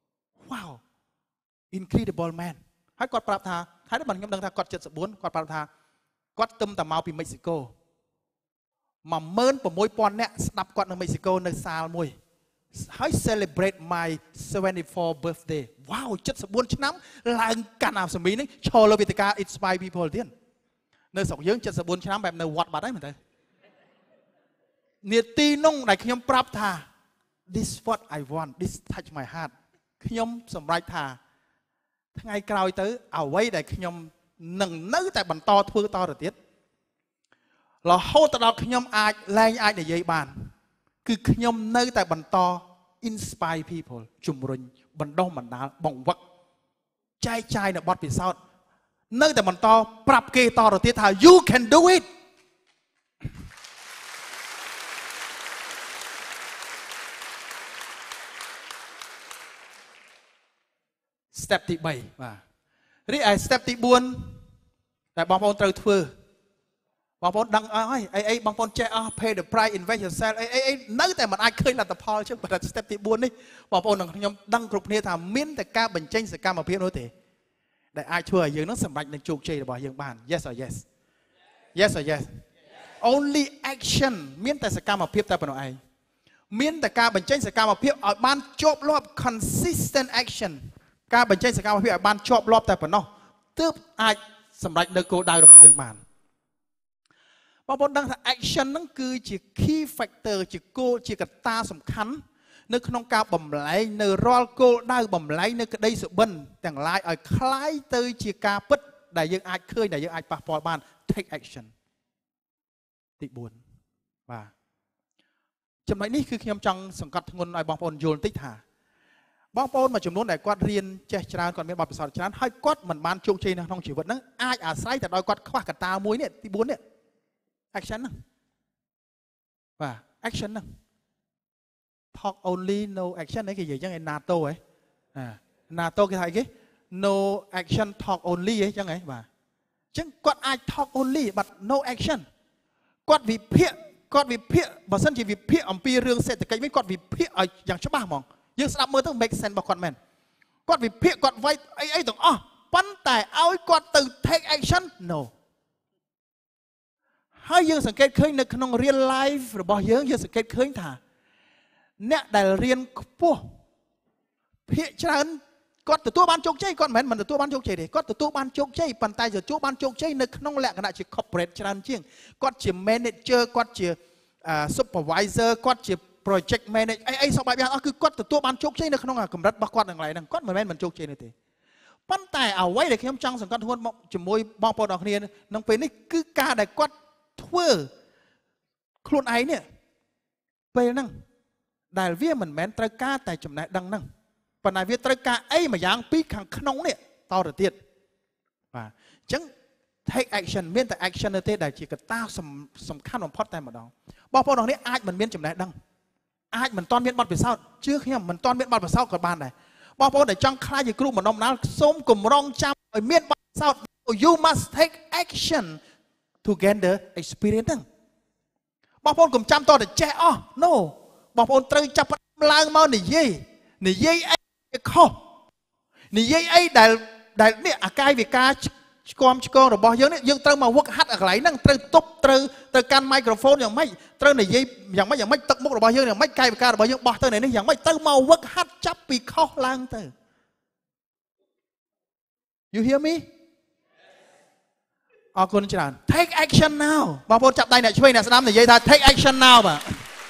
wow incredible man ហើយគាត់ប្រាប់ថាហើយបានខ្ញុំដឹងថាគាត់74គាត់ប្រាប់ថាគាត់ទឹមតែមកពីមិចស៊ីកូ một nghìn sáu trămនាក់ស្ដាប់គាត់នៅមិចស៊ីកូនៅសាលមួយហើយ celebrate my seventy-fourth birthday wow 74ឆ្នាំឡើងកាន់អាសមីនេះឈរលើវេទិកា inspire people ទៀតនៅស្រុកយើង74ឆ្នាំបែបនៅវត្តបាត់ហើយមែនទេនាទីនោះដែលខ្ញុំប្រាប់ថា this what I want this touch my heart ខ្ញុំសម្រេចថាថ្ងៃក្រោយទៅអ្វីដែលខ្ញុំនឹងនៅតែបន្តធ្វើតទៅទៀតរហូតដល់ខ្ញុំអាចលែងអាចនិយាយបានគឺខ្ញុំនៅតែបន្ត inspire people ជំរុញបណ្ដុះបណ្ដាលបង្វឹកចែកចាយនៅបទពិសោធន៍នៅតែបន្តប្រាប់គេតទៅទៀតថា you can do it step ទី 3 បាទរីឯ step ទី 4 តែបងប្អូនត្រូវធ្វើបងប្អូនដឹងអស់ហើយអីអីបងប្អូនចេះអស់ pay the price invest yourself អីអីអីនៅតែមិនអាចឃើញលទ្ធផលchứ បើ step ទី 4 នេះបងប្អូននិងខ្ញុំដឹងគ្រប់គ្នាថាមានតែការបញ្ចេញសកម្មភាពនោះទេដែលអាចធ្វើឲ្យយើងនឹងសម្រេចនឹងជោគជ័យរបស់យើងបាន yes or yes yes or yes only action មានតែសកម្មភាពតែប៉ុណ្ណោះឯងមានតែការបញ្ចេញសកម្មភាពឲ្យបានជាប់លាប់ consistent action ការបញ្ចេញសកម្មភាពឲ្យបានជាប់លាប់តែប៉ុណ្ណោះទើបអាចសម្រេចនៅគោលដៅរបស់យើងបានបងប្អូនដឹងថា action ហ្នឹងគឺជា key factor ជាគោលជាកត្តាសំខាន់នៅក្នុងការបំលែងនៅរាល់គោលដៅបំលែងនៅក្តីសុបិនទាំងឡាយឲ្យคล้ายទៅជាការពិតដែលយើងអាចឃើញដែលយើងអាចប៉ះពាល់បាន take action ទី 4 បាទចំណុចនេះគឺខ្ញុំចង់សង្កត់ធ្ងន់ឲ្យបងប្អូនយល់បន្តិចថាបងប្អូនមួយចំនួនដែលគាត់រៀនចេះច្រើនគាត់មានបទពិសោធន៍ច្រើនហើយគាត់មិនបានជោគជ័យនៅក្នុងជីវិតហ្នឹងអាចអាស្រ័យតែដោយគាត់ខ្វះកត្តាមួយនេះទី 4 នេះ action ហ្នឹងបាទ action ហ្នឹង talk only no action នេះគេនិយាយចឹងឯ NATO ហ៎ NATO គេថាអីគេ no action talk only ហ៎ចឹងហ៎បាទអញ្ចឹងគាត់អាច talk only but no action គាត់វិភាគគាត់វិភាគបើសិនជាវិភាគអំពីរឿងសេដ្ឋកិច្ចវិញគាត់វិភាគឲ្យយ៉ាងច្បាស់ហ្មងយើងស្ដាប់មើលទៅ make sense របស់គាត់មែនគាត់វិភាគគាត់វាយអីអីទាំងអស់ប៉ុន្តែឲ្យគាត់ទៅ take action no ហើយយើងសង្កេតឃើញនៅក្នុង real life របស់យើងយើងសង្កេតឃើញថាអ្នកដែលរៀនខ្ពស់ភាគច្រើនគាត់ទទួលបានជោគជ័យគាត់មិនមែនមិនទទួលបានជោគជ័យទេគាត់ទទួលបានជោគជ័យប៉ុន្តែទទួលបានជោគជ័យនៅក្នុងលក្ខណៈជា corporate ច្រើនជាងគាត់ជា manager គាត់ជា supervisor គាត់ជា project manager អីអីសពបែបយ៉ាងអស់គឺគាត់ទទួលបានជោគជ័យនៅក្នុងកម្រិតរបស់គាត់ទាំងឡាយហ្នឹងគាត់មិនមែនមិនជោគជ័យនោះទេប៉ុន្តែអ្វីដែលខ្ញុំចង់សង្កត់ធ្ងន់ជាមួយបងប្អូនទាំងគ្នាក្នុងពេលនេះគឺការដែលគាត់ធ្វើខ្លួនឯងនេះពេលហ្នឹងដែលវាមិនមែនត្រូវការតែចំណេះដឹងហ្នឹងប៉ុន្តែវាត្រូវការអីមួយយ៉ាងពីខាងក្នុងនេះតទៅទៀតបាទអញ្ចឹង take action មានតែ action ទេដែលជាកត្តាសំខាន់បំផុតតែម្ដងបងប្អូនទាំងនេះអាចមិនមានចំណេះដឹងអាចមិនទាន់មានបទពិសោធន៍ជឿខ្ញុំមិនទាន់មានបទពិសោធន៍ក៏បានដែរបងប្អូនដែលចង់ខ្លាចជាគ្រូបណ្ដុំបណ្ដាលសូមគម្រោងចាំឲ្យមានបទពិសោធន៍ you must take action to gain the experience ហ្នឹងបងប្អូនកុំចាំតតែចេះអស់ no បងប្អូនត្រូវចាប់ផ្ដើមឡើងមកនិយាយនិយាយអីខុសនិយាយអីដែលដែលនេះអាកាយវិការឆ្គំឆ្គងរបស់យើងនេះយើងត្រូវមកវឹកហាត់អាកន្លែងហ្នឹងត្រូវទប់ត្រូវត្រូវកាន់ microphone យ៉ាងម៉េចត្រូវនិយាយយ៉ាងម៉េចយ៉ាងម៉េចទឹកមុខរបស់យើងយ៉ាងម៉េចកាយវិការរបស់យើងបោះទៅនៅនេះយ៉ាងម៉េចទៅមកវឹកហាត់ចាប់ពីខុសឡើងទៅ You hear me អរគុណច្រើន take action now បងប្អូនចាប់ដៃអ្នកឆ្វេងអ្នកស្ដាំនិយាយថា take action now បាទ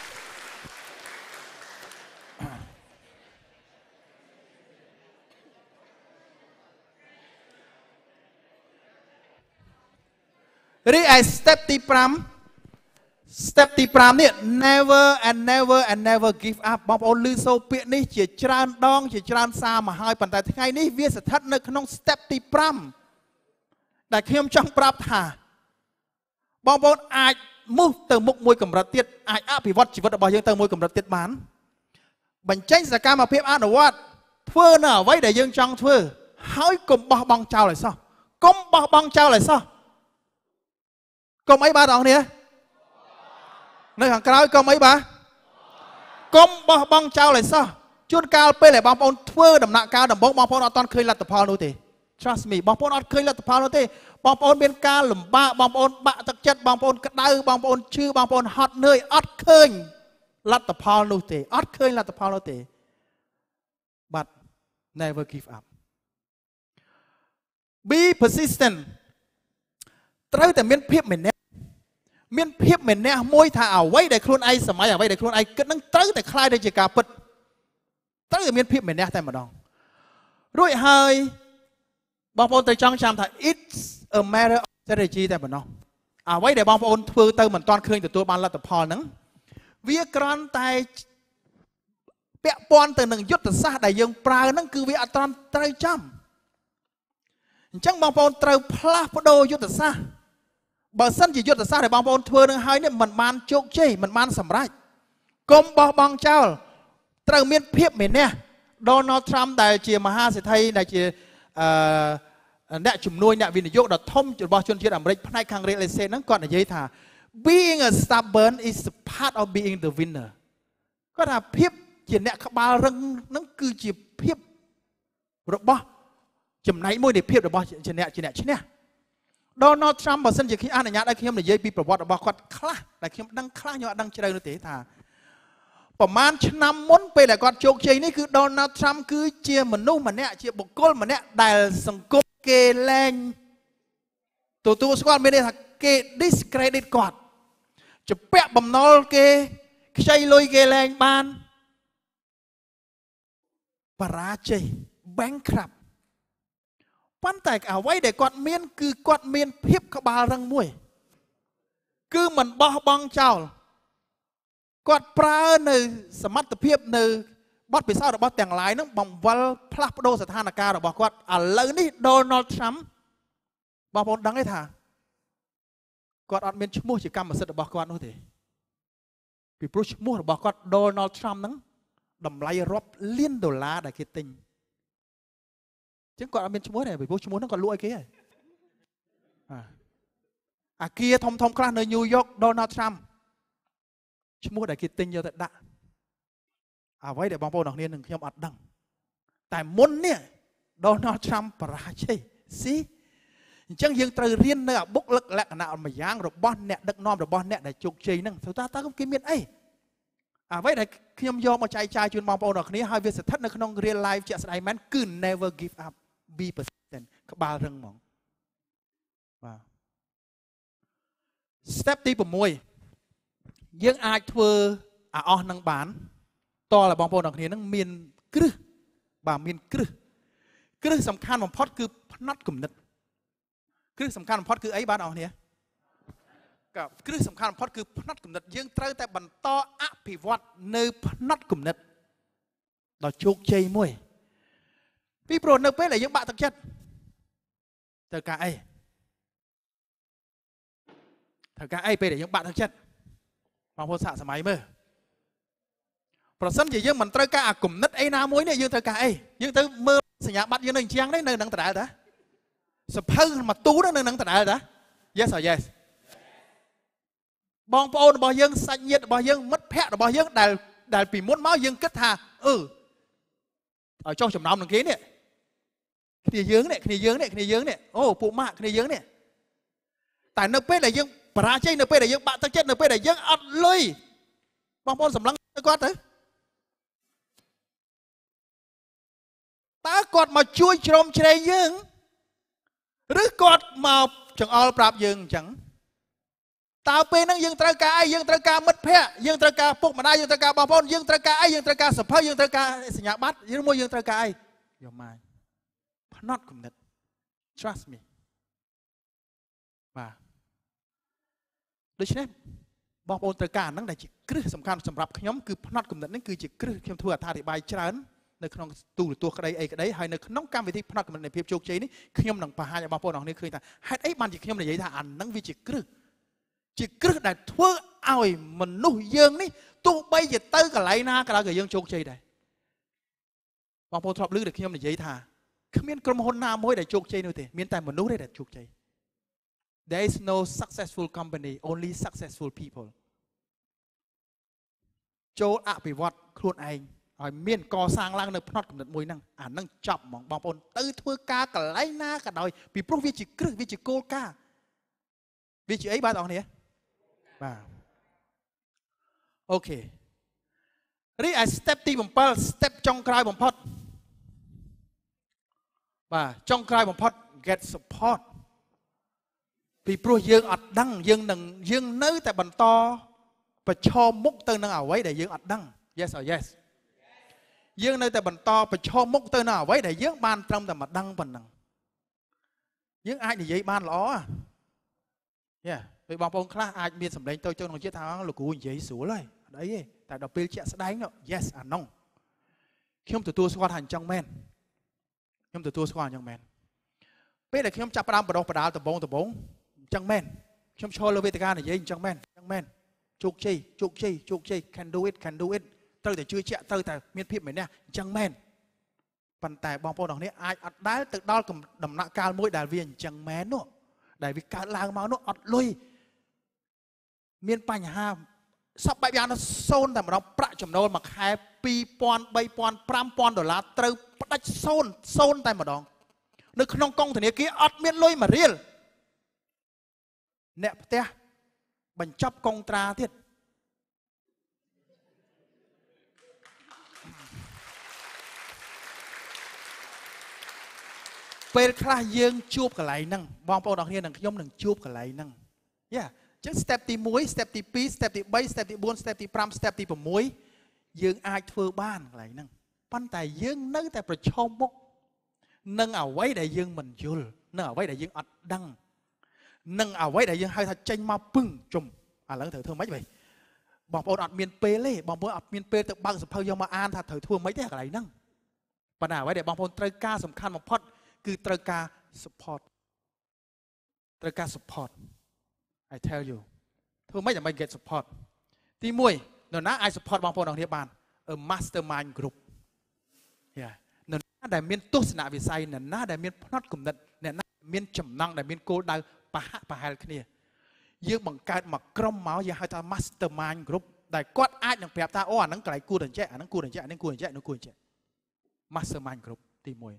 រីឯ step ទី 5 step ទី 5 នេះ never and never and never give up បងប្អូនឮសូរពាក្យនេះជាច្រើនដងជាច្រើនសារមកហើយប៉ុន្តែថ្ងៃនេះវាស្ថិតនៅក្នុង step ទី 5 ដែលខ្ញុំចង់ប្រាប់ថាបងប្អូនអាចមុខទៅមុខមួយកម្រិតទៀតអាចអភិវឌ្ឍជីវិតរបស់យើងទៅមួយកម្រិតទៀតបានបញ្ចេញសកម្មភាពអនុវត្តធ្វើនៅអ្វីដែលយើងចង់ធ្វើហើយកុំបោះបង់ចោលឲ្យសោះកុំបោះបង់ចោលឲ្យសោះកុំអីបាទបងប្អូននៅខាងក្រោយកុំអីបាទកុំបោះបង់ចោលឲ្យសោះជួនកាលពេលដែលបងប្អូនធ្វើដំណាក់កាលដំបូងបងប្អូនអត់ទាន់ឃើញលទ្ធផលនោះទេ trust me បងប្អូនអត់ឃើញលទ្ធផលនោះទេបងប្អូនមានការលំបាកបងប្អូនបាក់ទឹកចិត្តបងប្អូនក្តៅបងប្អូនឈឺបងប្អូនហត់នឿយអត់ឃើញលទ្ធផលនោះទេអត់ឃើញលទ្ធផលនោះទេ but never give up be persistent ត្រូវតែមានភាពម្នាក់មានភាពម្នាក់មួយថាអ្វីដែលខ្លួនឯងសម័យអ្វីដែលខ្លួនឯងគិតនឹងត្រូវតែខ្លាយទៅជាការពិតត្រូវតែមានភាពម្នាក់តែម្ដងរួចហើយបងប្អូនត្រូវចង់ចាំថា it's a matter of strategy តែប៉ុណ្ណោះអ្វីដែលបងប្អូនធ្វើទៅមិនទាន់ឃើញទទួលបានលទ្ធផលហ្នឹងវាគ្រាន់តែពាក់ព័ន្ធទៅនឹងយុទ្ធសាស្ត្រដែលយើងប្រើហ្នឹងគឺវាអត់ទាន់ត្រូវចំអញ្ចឹងបងប្អូនត្រូវផ្លាស់ប្ដូរយុទ្ធសាស្ត្របើសិនជាយុទ្ធសាស្ត្រដែលបងប្អូនធ្វើនឹងហើយនេះមិនបានជោគជ័យមិនបានសម្រេចកុំបោះបង់ចោលត្រូវមានភាពមេនះ Donald Trump ដែលជាមហាសេដ្ឋីដែលជាអឺអ្នកជំនួយអ្នកវិនិយោគដ៏ធំរបស់ជនជាតិអាមេរិកផ្នែកខាង real estate ហ្នឹងគាត់និយាយថា being a stubborn is part of being the winner គាត់ថាភាពជាអ្នកក្បាលរឹងហ្នឹងគឺជាភាពរបស់ចំណែកមួយនៃភាពរបស់ជាអ្នកជាអ្នកឈ្នះ Donald Trump បើសិនជាខ្ញុំអនុញ្ញាតឲ្យខ្ញុំនិយាយពីប្រវត្តិរបស់គាត់ខ្លះដែលខ្ញុំដឹងខ្លះខ្ញុំអត់ដឹងជ្រៅនោះទេថាប្រហែលឆ្នាំមុនពេលដែលគាត់ជោគជ័យនេះគឺ Donald Trump គឺជាមនុស្សម្នាក់ជាបុគ្គលម្នាក់ដែលសង្គមគេលែងទទួលស្គាល់មានន័យថាគេ discredit គាត់ជាពាក់បំណុលគេខ្ចីលុយគេលែងបានបរាជ័យ bankrupt ប៉ុន្តែអ្វីដែលគាត់មានគឺគាត់មានភាពក្បាលរឹងមួយគឺមិនបោះបង់ចោលគាត់ប្រើនៅសមត្ថភាពនៅបទពិសោធន៍របស់ទាំងឡាយហ្នឹងបង្វិលផ្លាស់ប្ដូរស្ថានភាពរបស់គាត់ឥឡូវនេះ Donald Trump បងប្អូនដឹងទេថាគាត់អត់មានឈ្មោះជាកម្មសិទ្ធិរបស់គាត់នោះទេពីព្រោះឈ្មោះរបស់គាត់ Donald Trump ហ្នឹងតម្លៃរាប់លានដុល្លារដែលគេទិញអញ្ចឹងគាត់អត់មានឈ្មោះទេពីព្រោះឈ្មោះហ្នឹងគាត់លក់ឲ្យគេហើយអាគារធំធំខ្លះនៅ New York Donald Trump ឈ្មោះដែលគេទិញយកទៅដាក់អ្វីដែលបងប្អូនអរគ្នានឹងខ្ញុំអត់ដឹងតែមុននេះ Donald Trump បរាជ័យស៊ីអញ្ចឹងយើងត្រូវរៀននៅអបុគ្គលិកលក្ខណៈមួយយ៉ាងរបស់អ្នកដឹកនាំរបស់អ្នកដែលជោគជ័យហ្នឹងទៅតើតើគេមានអីអ្វីដែលខ្ញុំយកមកចែកចាយជូនបងប្អូនអរគ្នាហើយវាស្ថិតនៅក្នុង real life ជាក់ស្ដែងមែនគឺ never give up be persistent ក្បាលរឹងហ្មងបាទ step ទី6យើងអាចធ្វើអាអស់នឹងបានតើបងប្អូនអរគ្នានឹងមានគ្រឹះបាទមានគ្រឹះគ្រឹះសំខាន់បំផុតគឺផ្នត់គំនិតគ្រឹះសំខាន់បំផុតគឺអីបាទអរគ្នាក៏គ្រឹះសំខាន់បំផុតគឺផ្នត់គំនិតយើងត្រូវតែបន្តអភិវឌ្ឍនៅផ្នត់គំនិតដល់ជោគជ័យមួយពីព្រោះនៅពេលដែលយើងបាក់ទឹកចិត្តត្រូវការអីត្រូវការអីពេលដែលយើងបាក់ទឹកចិត្តបងប្អូនសាកសម័យមើលប្រសិនជាយើងមិនត្រូវការអាគំនិតអីណាមួយនេះយើងត្រូវការអីយើងទៅមើលសញ្ញាបត្រយើងនៅអញ្ចឹងនេះនៅនឹងដដែលតាសភៅមកទូនៅនឹងដដែលតា Yes or yes បងប្អូនរបស់យើងសាច់ញាតិរបស់យើងមិត្តភ័ក្តិរបស់យើងដែលដែលពីមុនមកយើងគិតថាអឺឲ្យចុះចំណោមនឹងគេនេះគ្នាយើងនេះគ្នាយើងនេះគ្នាយើងនេះអូពួកម៉ាក់គ្នាយើងនេះតែនៅពេលដែលយើងបរាជ័យនៅពេលដែលយើងបាក់ទឹកចិត្តនៅពេលដែលយើងអត់លុយបងប្អូនសម្លឹងទៅគាត់ទៅតើគាត់មកជួយជ្រោមជ្រែងយើងឬគាត់មកចង្អុលប្រាប់យើងអញ្ចឹងតើពេលហ្នឹងយើងត្រូវការអីយើងត្រូវការមិត្តភ័ក្តិយើងត្រូវការពុកម្ដាយយើងត្រូវការបងប្អូនយើងត្រូវការអីយើងត្រូវការសភៅយើងត្រូវការសញ្ញាបត្រឬមួយយើងត្រូវការអីយកមកផ្នត់គំនិត trust me បាទដូច្នេះបងប្អូនត្រូវការហ្នឹងដែលជាគ្រឹះសំខាន់សម្រាប់ខ្ញុំគឺផ្នត់គំនិតនេះគឺជាគ្រឹះខ្ញុំធ្វើអត្ថាធិប្បាយច្រើននៅក្នុងទូរទស្សន៍ក្តីអីក្តីហើយនៅក្នុងកម្មវិធីផ្នត់គំនិតនៃភាពជោគជ័យនេះខ្ញុំនឹងបង្ហាញឲ្យបងប្អូនអរគ្នាឃើញថាហេតុអីបានជាខ្ញុំនិយាយថាអាហ្នឹងវាជាគ្រឹះជាគ្រឹះដែលធ្វើឲ្យមនុស្សយើងនេះទោះបីជាទៅកន្លែងណាក៏ដោយក៏យើងជោគជ័យដែរបងប្អូនធ្លាប់ឮតែខ្ញុំនិយាយថាគ្មានក្រុមហ៊ុនណាមួយដែលជោគជ័យនោះទេមានតែមនុស្សទេដែលជោគជ័យ There is no successful company only successful people ចូលអភិវឌ្ឍខ្លួនឯងឲ្យមានកសាងឡើងនៅផ្នត់គំនិតមួយហ្នឹងអាហ្នឹងចប់ហ្មងបងប្អូនទៅធ្វើការកន្លែងណាក៏ដោយពីព្រោះវាជាគ្រឹះវាជាគោលការណ៍វាជាអីបាទបងប្អូនបាទអូខេរីឯ step ទី7 step ចុងក្រោយបំផុតបាទចុងក្រោយបំផុត get support ពីព្រោះយើងអត់ដឹងយើងនឹងយើងនៅតែបន្តប្រឈមមុខទៅនឹងអ្វីដែលយើងអត់ដឹង yes or yes យើងនៅតែបន្តប្រឈមមុខទៅនឹងអ្វីដែលយើងបានត្រឹមតែមកដឹងប៉ុណ្ណឹងយើងអាចនិយាយបានល្អយ៉ាពេលបងប្អូនខ្លះអាចមានសម្លេងទៅចូលក្នុងចិត្តថាលោកគ្រូនិយាយស្រួលហើយអត់អីទេតែដល់ពេលជាក់ស្ដែង yes អានោះខ្ញុំទទួលស្គាល់ថាអញ្ចឹងមែនខ្ញុំទទួលស្គាល់អញ្ចឹងមែនពេលដែលខ្ញុំចាប់ផ្ដើមបដោះបដាលដំបងដំបងអញ្ចឹងមែនខ្ញុំឈរលើវេទិកានិយាយអញ្ចឹងមែនអញ្ចឹងមែនជោគជ័យជោគជ័យជោគជ័យ can do it can do it ត្រូវតែជឿជាក់ត្រូវតែមានភាពមែនណាអញ្ចឹងមែនប៉ុន្តែបងប្អូនទាំងនេះអាចអត់ដែលទៅដល់ដំណាក់កាលមួយដែលវាអញ្ចឹងមែននោះដែលវាកើតឡើងមកនោះអត់លុយមានបញ្ហាសពបែបយ៉ាងនោះសូន្យតែម្ដងប្រាក់ចំណូលមួយខែពីរពាន់ បីពាន់ ប្រាំពាន់ដុល្លារត្រូវផ្ដាច់សូន្យសូន្យតែម្ដងនៅក្នុងកងធនាគារអត់មានលុយមួយរៀលអ្នកផ្ទះបញ្ចប់កុងត្រាទៀតពេលខ្លះយើងជួបកន្លែងហ្នឹងបងប្អូនអរគ្នានឹងខ្ញុំនឹងជួបកន្លែងហ្នឹងយ៉ាអញ្ចឹង step ទីមួយ step ទីពីរ step ទីបី step ទីបួន step ទីប្រាំ step ទី៦យើងអាចធ្វើបានកន្លែងហ្នឹងប៉ុន្តែយើងនៅតែប្រឈមមុខនឹងអ្វីដែលយើងមិនយល់នឹងអ្វីដែលយើងអត់ដឹងនឹងអ្វីដែលយើងហៅថាចេញមកពឹងជុំឥឡូវត្រូវធ្វើម៉េចវិញបងប្អូនអត់មានពេលទេបងប្អូនអត់មានពេលទៅបើកសភៅយកមកអានថាត្រូវធ្វើម៉េចទេកន្លែងហ្នឹងប៉ុន្តែអ្វីដែលបងប្អូនត្រូវការសំខាន់បំផុតគឺត្រូវការ support ត្រូវការ support I tell you ធ្វើម៉េចដើម្បី get support ទីមួយនរណាអាច support បងប្អូនទាំងគ្នាបាន a mastermind group យ៉ានរណាដែលមានទស្សនវិស័យនរណាដែលមានផ្នត់គំនិតអ្នកណាមានចំណង់ដែលមានគោលដៅប្រហាក់ប្រហែលគ្នាយើងបង្កើតមកក្រុមមកយើងហៅថា mastermind group ដែលគាត់អាចនឹងប្រាប់ថាអូអាហ្នឹងកន្លែងគួរតែចេះអាហ្នឹងគួរតែចេះអាហ្នឹងគួរតែចេះអាហ្នឹងគួរតែចេះ mastermind group ទីមួយ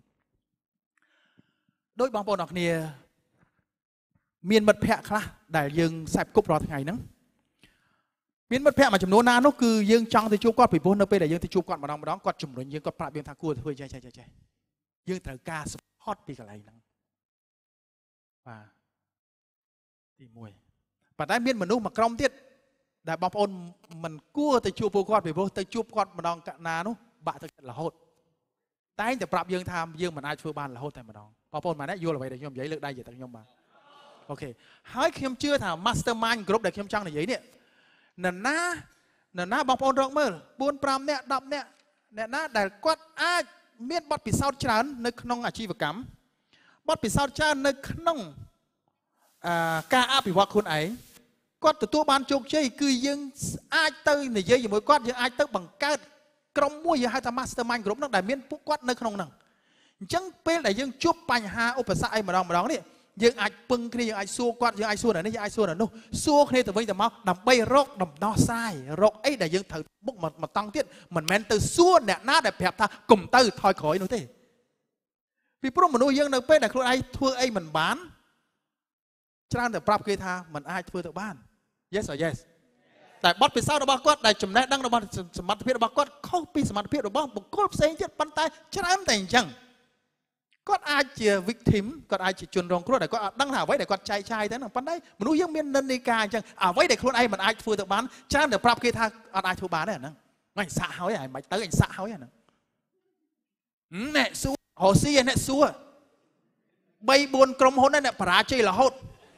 ដោយបងប្អូនអរគ្នាមានមិត្តភ័ក្តិខ្លះដែលយើងខ្សែគប់រាល់ថ្ងៃហ្នឹងមានមិត្តភ័ក្តិមួយចំនួនណានោះគឺយើងចង់ទៅជួបគាត់ពីព្រោះនៅពេលដែលយើងទៅជួបគាត់ម្ដងម្ដងគាត់ជំរុញយើងគាត់ប្រាប់យើងថាគួរធ្វើចេះចេះចេះយើងត្រូវការ support ពីកន្លែងហ្នឹងបាទទីមួយប៉ុន្តែមានមនុស្សមួយក្រុមទៀតដែលបងប្អូនមិនគួរទៅជួបពួកគាត់ពីព្រោះទៅជួបគាត់ម្ដងកណានោះបាក់ទឹកចិត្តរហូតតែងតែប្រាប់យើងថាយើងមិនអាចធ្វើបានរហូតតែម្ដងបងប្អូនម៉ែនេះយល់អ្វីដែលខ្ញុំនិយាយលើកដៃនិយាយទៅខ្ញុំបាទអូខេហើយខ្ញុំជឿថា mastermind group ដែលខ្ញុំចង់និយាយនេះនរណានរណាបងប្អូនរកមើលបួន ប្រាំនាក់ ដប់នាក់អ្នកណាដែលគាត់អាចមានបទពិសោធន៍ច្រើននៅក្នុងអាជីវកម្មបទពិសោធន៍ច្រើននៅក្នុងការអភិវឌ្ឍខ្លួនឯងគាត់ទទួលបានជោគជ័យគឺយើងអាចទៅនិយាយជាមួយគាត់យើងអាចទៅបង្កើតក្រុមមួយយើងហៅថា mastermind group ហ្នឹងដែលមានពួកគាត់នៅក្នុងហ្នឹងអញ្ចឹងពេលដែលយើងជួបបញ្ហាឧបសគ្គអីម្ដងម្ដងនេះយើងអាចពឹងគ្នាយើងអាចសួរគាត់យើងអាចសួរអ្នកនេះយើងអាចសួរអ្នកនោះសួរគ្នាទៅវិញទៅមកដើម្បីរកដំណោះស្រាយរកអីដែលយើងត្រូវមុខមកតង់ទៀតមិនមែនទៅសួរអ្នកណាដែលប្រាប់ថាកុំទៅថយក្រោយនោះទេពីព្រោះមនុស្សយើងនៅពេលដែលខ្លួនឯងធ្វើអីមិនបានច្រើនតែប្រាប់គេថាមិនអាចធ្វើទៅបាន yes or yes តែបទពិសោធន៍របស់គាត់ដែលចំណេះដឹងរបស់សមត្ថភាពរបស់គាត់ខុសពីសមត្ថភាពរបស់បុគ្គលផ្សេងទៀតប៉ុន្តែច្រើនតែអញ្ចឹងគាត់អាចជា victim គាត់អាចជាជនរងគ្រោះដែលគាត់អត់ដឹងថាអ្វីដែលគាត់ចែកចាយទៅហ្នឹងប៉ុន្តែមនុស្សយើងមាននិន្នាការអញ្ចឹងអ្វីដែលខ្លួនឯងមិនអាចធ្វើទៅបានច្រើនតែប្រាប់គេថាអត់អាចធ្វើបានទេអាហ្នឹងអញសាក់ហើយឯងមិនទៅអញសាក់ហើយអាហ្នឹងអ្នកសួររស់ស៊ីអ្នកសួរបីបួនក្រុមហ៊ុនអ្នកបរាជ័យរហូត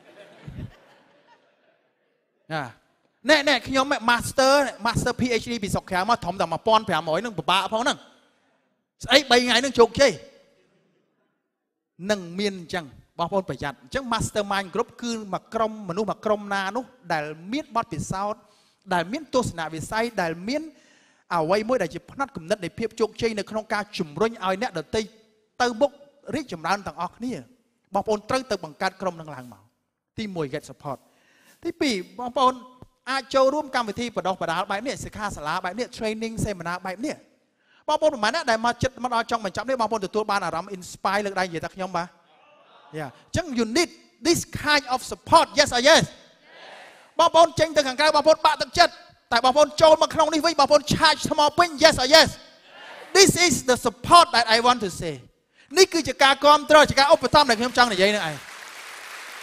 ណាណែណែខ្ញុំ master master PhD ពីស្រុកក្រៅមកធំតែ một nghìn năm trăm ហ្នឹងពិបាកផងហ្នឹងស្អីបីថ្ងៃហ្នឹងជោគជ័យនឹងមានអញ្ចឹងបងប្អូនប្រយ័ត្នអញ្ចឹង mastermind group គឺមួយក្រុមមនុស្សមួយក្រុមណានោះដែលមានបទពិសោធន៍ដែលមានទស្សនវិស័យដែលមានអ្វីមួយដែលជាផ្នត់គំនិតនៃភាពជោគជ័យនៅក្នុងការជំរុញឲ្យអ្នកដទៃទៅមុខរីកចម្រើនទាំងអស់គ្នាបងប្អូនត្រូវទៅបង្កើតក្រុមនឹងឡើងមកទីមួយ get support ទីពីរបងប្អូនអាចចូលរួមកម្មវិធីបដោះបដាលបែបនេះសិក្ខាសាលាបែបនេះ training seminar បែបនេះបងប្អូនប្រហែលណាដែលមកចិត្តមកដល់ចុងបញ្ចប់នេះបងប្អូនទទួលបានអារម្មណ៍ inspire លើកដៃនិយាយថាខ្ញុំបាទយ៉ាអញ្ចឹង you need this kind of support yes or yes បងប្អូនចេញទៅខាងក្រៅបងប្អូនបាក់ទឹកចិត្តតែបងប្អូនចូលមកក្នុងនេះវិញបងប្អូន charge ថ្មពេញ yes or yes this is the support that I want to say នេះគឺជាការគ្រប់គ្រងជាការឧបត្ថម្ភដែលខ្ញុំចង់និយាយនឹងឯង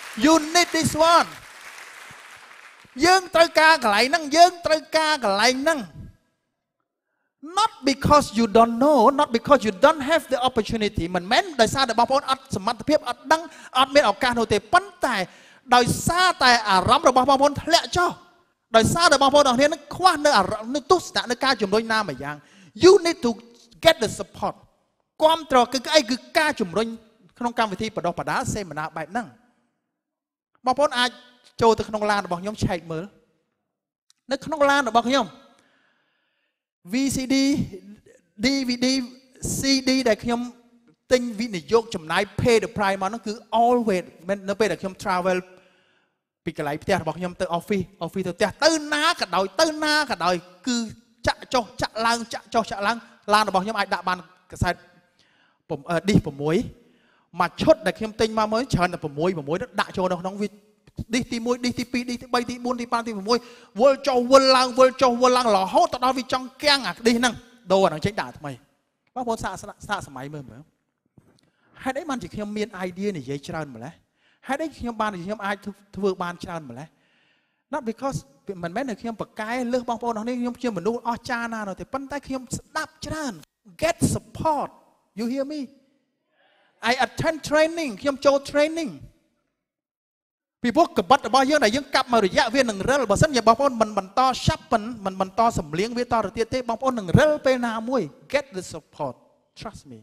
you need this one យើងត្រូវការកន្លែងហ្នឹងយើងត្រូវការកន្លែងហ្នឹង not because you don't know not because you don't have the opportunity មិនមែនដោយសារតែបងប្អូនអត់សមត្ថភាពអត់ដឹងអត់មានឱកាសនោះទេប៉ុន្តែដោយសារតែអារម្មណ៍របស់បងប្អូនធ្លាក់ចុះដោយសារតែបងប្អូនទាំងគ្នានឹងខ្វះនៅអារម្មណ៍នៅទស្សនៈនៅការជំរុញណាមួយយ៉ាង you need to get the support គាំទ្រគឺអីគឺការជំរុញក្នុងកម្មវិធីបដោះបដាលសេមីណាបែបហ្នឹងបងប្អូនអាចចូលទៅក្នុងឡានរបស់ខ្ញុំឆែកមើលនៅក្នុងឡានរបស់ខ្ញុំ វី ស៊ី ឌី ឌី វី ឌី ស៊ី ឌី ដែលខ្ញុំទិញវិនិយោគចំណាយ pay the price មកហ្នឹងគឺ always នៅពេលដែលខ្ញុំ travel ពីកន្លែងផ្ទះរបស់ខ្ញុំទៅ office office ទៅផ្ទះទៅណាក៏ដោយទៅណាក៏ដោយគឺចាក់ចុះចាក់ឡើងចាក់ចុះចាក់ឡើងឡានរបស់ខ្ញុំអាចដាក់បានកសែត ឌីស 6 មួយឈុតដែលខ្ញុំទិញមកមើលច្រើនតែ 6 6 ដាក់ចូលនៅក្នុងវា ឌីស ទី 1 ឌីស ទី 2 ឌីស ទី 3 ទី 4 ទី 5 ទី 6 វល់ចុះវល់ឡើងវល់ចុះវល់ឡើងរហូតទៅដល់វាចង់គាំងអាឌីសហ្នឹងដូរអាហ្នឹងចេញដាក់ថ្មីបងប្អូនសាកសាកសម័យមើលមើលហេតុអីបានជាខ្ញុំមាន idea និយាយច្រើនម្ល៉េះហេតុអីខ្ញុំបានខ្ញុំអាចធ្វើបានច្រើនម្ល៉េះ not because មិនមែនតែខ្ញុំប្រកែលើសបងប្អូនអស់នេះខ្ញុំជាមនុស្សអស្ចារ្យណាស់នោះទេប៉ុន្តែខ្ញុំស្ដាប់ច្រើន get support you hear me I attend training ខ្ញុំចូល training ពីព្រោះកបិតរបស់យើងដែលយើងកាប់មករយៈវានឹងរិលបើសិនជាបងប្អូនមិនបន្ត sharpen មិនបន្តសម្លៀងវាតទៅទៀតទេបងប្អូននឹងរិលពេលណាមួយ get the support trust me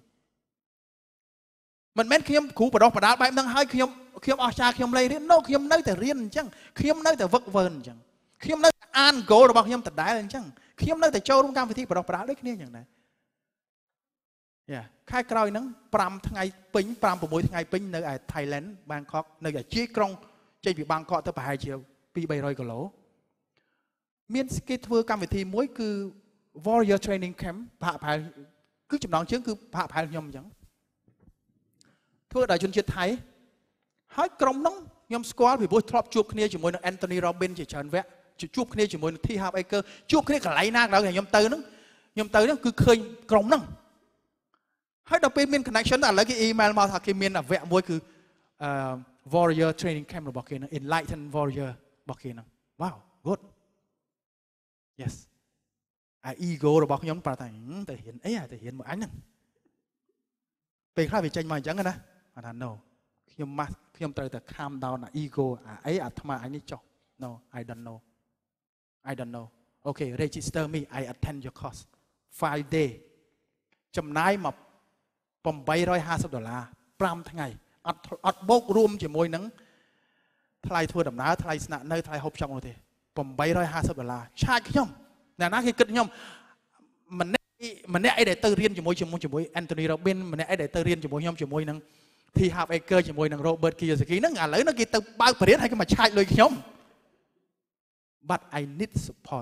មិនមែនខ្ញុំគ្រូបដោះបដាលបែបហ្នឹងហើយខ្ញុំខ្ញុំអស្ចារ្យខ្ញុំលែងរៀន no ខ្ញុំនៅតែរៀនអញ្ចឹងខ្ញុំនៅតែវឹកវើអញ្ចឹងខ្ញុំនៅតែអាន goal របស់ខ្ញុំដដែលអញ្ចឹងខ្ញុំនៅតែចូលរួមកម្មវិធីបដោះបដាលដូចគ្នាអញ្ចឹងដែរយ៉ាខែក្រោយហ្នឹង 5 ថ្ងៃពេញ 5 6 ថ្ងៃពេញនៅឯ Thailand Bangkok នៅឯជាយក្រុងចេញពីបាងកកទៅប្រហែលជា two to three hundred គីឡូមានគេធ្វើកម្មវិធីមួយគឺ Warrior Training Camp ប្រហែលគឺចំណងជើងគឺប្រហែលខ្ញុំអញ្ចឹងធ្វើដោយជនជាតិថៃហើយក្រុមហ្នឹងខ្ញុំស្គាល់ពីព្រោះធ្លាប់ជួបគ្នាជាមួយនឹង Anthony Robbins ជាច្រើនវគ្គជួបគ្នាជាមួយនឹង T Harv Eker ជួបគ្នាកន្លែងណាក៏ដោយខ្ញុំទៅហ្នឹងខ្ញុំទៅហ្នឹងគឺឃើញក្រុមហ្នឹងហើយដល់ពេលមាន connection ឥឡូវគេ email មកថាគេមានវគ្គមួយគឺ Warrior Training Camp របស់គេហ្នឹង Enlighten Warrior របស់គេហ្នឹង Wow good yes អា ego របស់ខ្ញុំប្រាប់ថាទៅរៀនអីទៅរៀនមួយអញហ្នឹងពេលខ្លះវាចេញមកអញ្ចឹងណាថា no ខ្ញុំមកខ្ញុំត្រូវតែ calm down អា ego អាអីអាថ្មអញនេះចុះ no I don't know I don't know okay register me I attend your course five day ចំណាយមកeight hundred fifty ដុល្លារ5ថ្ងៃអត់អត់បូករួមជាមួយនឹងថ្លៃធ្វើដំណើរថ្លៃស្នាក់នៅថ្លៃហូបចុកនោះទេeight hundred fiftyដុល្លារឆាចខ្ញុំអ្នកណាគេគិតខ្ញុំម្នាក់ម្នាក់អីដែលទៅរៀនជាមួយជាមួយ Anthony Robbins ម្នាក់អីដែលទៅរៀនជាមួយខ្ញុំជាមួយនឹង T Harv Eker ជាមួយនឹង Robert Kiyosaki ហ្នឹងឥឡូវហ្នឹងគេទៅបើកបរិញ្ញាបត្រហើយគេមកឆាចលុយខ្ញុំ but I need support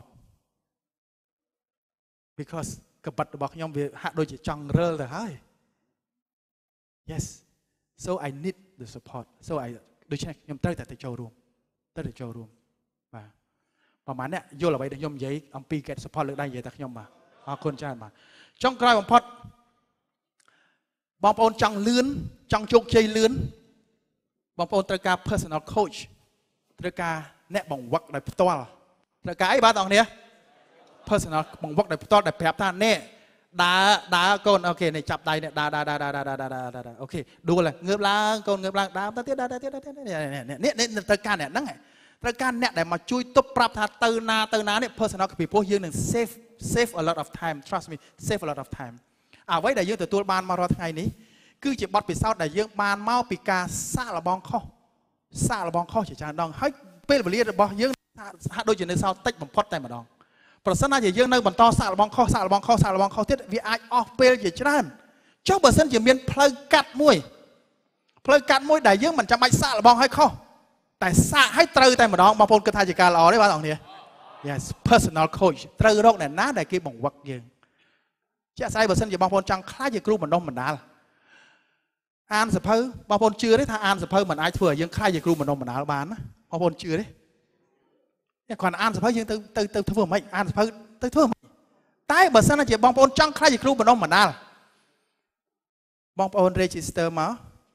because កបិតរបស់ខ្ញុំវាហាក់ដូចជាចង់រើលទៅហើយ yes so I need the support so I ដូច្នេះខ្ញុំត្រូវតែទៅចូលរួមត្រូវតែចូលរួមបាទប្រហែលអ្នកយល់អ្វីដែលខ្ញុំនិយាយអំពី get support លើកដៃនិយាយតែខ្ញុំបាទអរគុណច្រើនបាទចុងក្រោយបំផុតបងប្អូនចង់លឿនចង់ជោគជ័យលឿនបងប្អូនត្រូវការ personal coach ត្រូវការអ្នកបង្វឹកដោយផ្ទាល់ត្រូវការអីបាទបងប្អូន personal បង្វឹកដោយផ្ទាល់ដែលប្រាប់ថានេះដើរដើរកូនអូខេនេះចាប់ដៃនេះដើរដើរដើរដើរដើរដើរដើរអូខេដួលងើបឡើងកូនងើបឡើងដើរទៅទៀតដើរទៅទៀតនេះត្រូវការអ្នកហ្នឹងត្រូវការអ្នកដែលមកជួយទប់ប្រាប់ថាទៅណាទៅណានេះ personal ពីព្រោះយើងនឹង save save a lot of time trust me save a lot of time អ្វីដែលយើងទទួលបានមករាល់ថ្ងៃនេះគឺជាបទពិសោធន៍ដែលយើងបានមកពីការសាកល្បងខុសសាកល្បងខុសជាច្រើនដងហើយពេលវេលារបស់យើងហាក់ដូចជានៅសល់តិចបំផុតតែម្ដងប្រសិនណាជាយើងនៅបន្តសាកល្បងខុសសាកល្បងខុសសាកល្បងខុសទៀតវាអាចអស់ពេលជាច្រើនចុះបើសិនជាមានផ្លូវកាត់មួយផ្លូវកាត់មួយដែលយើងមិនចាំបាច់សាកល្បងឲ្យខុសតែសាកឲ្យត្រូវតែម្ដងបងប្អូនគិតថាជាការល្អទេបាទបងប្អូន yes personal coach ត្រូវរកអ្នកណាដែលគេបង្វឹកយើងជាក់ស្ដែងបើសិនជាបងប្អូនចង់ខ្លាចជាគ្រូបណ្ដុះបណ្ដាលអានសភៅបងប្អូនជឿទេថាអានសភៅមិនអាចធ្វើឲ្យយើងខ្លាចជាគ្រូបណ្ដុះបណ្ដាលបានណាបងប្អូនជឿទេគ្រាន់អានសភៅយើងទៅទៅទៅធ្វើមិនអានសភៅទៅធ្វើមិនតែបើសិនជាបងប្អូនចង់ខ្លាចជាគ្រូបណ្ដុះបណ្ដាលបងប្អូន register មក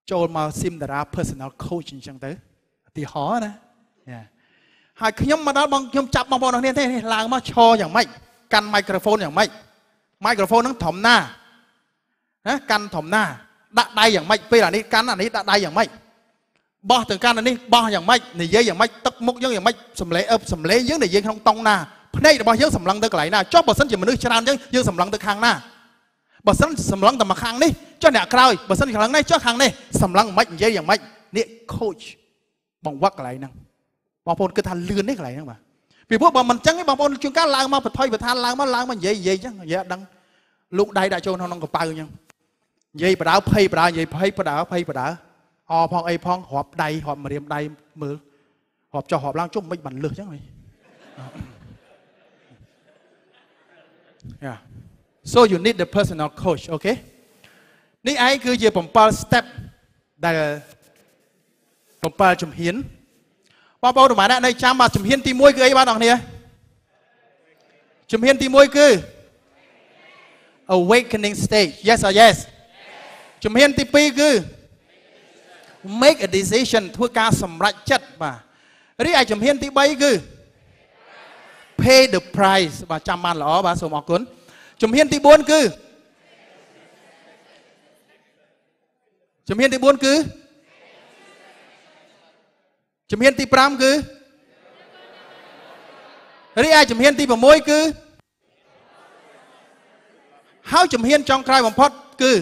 ចូលមក sim តារា personal coach អញ្ចឹងទៅទីហោណាហើយខ្ញុំមកដល់បងខ្ញុំចាប់បងប្អូនទាំងនេះទេឡើងមកឈរយ៉ាងម៉េចកាន់ microphone យ៉ាងម៉េច microphone ហ្នឹងធំណាណាកាន់ធំណាដាក់ដៃយ៉ាងម៉េចពេលអានេះកាន់អានេះដាក់ដៃយ៉ាងម៉េចបោះទៅកាន់អានេះបោះយ៉ាងម៉េចនិយាយយ៉ាងម៉េចទឹកមុខយើងយ៉ាងម៉េចសម្លេងអឹបសម្លេងយើងនិយាយក្នុងតុងណាភ្នែករបស់យើងសម្លឹងទៅកន្លែងណាចុះបើសិនជាមនុស្សច្រើនអញ្ចឹងយើងសម្លឹងទៅខាងណាបើសិនសម្លឹងតែមកខាងនេះចុះអ្នកក្រោយបើសិនខាងនេះចុះខាងនេះសម្លឹងមិននិយាយយ៉ាងម៉េចនេះ coach បងវឹកកន្លែងហ្នឹងបងប្អូនគិតថាលឿននេះកន្លែងហ្នឹងបាទពីព្រោះបើមិនអញ្ចឹងទេបងប្អូនជួនកាលឡើងមកបថុយបឋានឡើងមកឡើងមកនិយាយនិយាយអញ្ចឹងនិយាយអត់ដឹងលោកដៃដាក់ចូលក្នុងកប៉ៅអញ្ចឹងនិយាយបដៅភ័យបដៅនិយាយភ័យបដៅភ័យបដៅអផងអីផងរាប់ដៃរាប់ម្រាមដៃមើលរាប់ចុះរាប់ឡើងជុំមិនបានលឹះអញ្ចឹងហី Yeah so you need the personal coach okay នេះឯងគឺជាbảy step ដែលbảyជំហានបងប្អូនទាំងអ្នកនៅចាំបាទជំហានទីមួយគឺអីបាទបងប្អូនជំហានទីមួយគឺ awakening stage yes or yes ជំហានទីពីរគឺ make a decision ធ្វើការសម្រេចចិត្តបាទរីឯជំហានទីបីគឺ pay the price បាទចាំបានល្អបាទសូមអរគុណជំហានទីបួនគឺជំហានទីបួនគឺជំហានទីប្រាំគឺរីឯជំហានទី៦គឺហើយជំហានចុងក្រោយបំផុតគឺ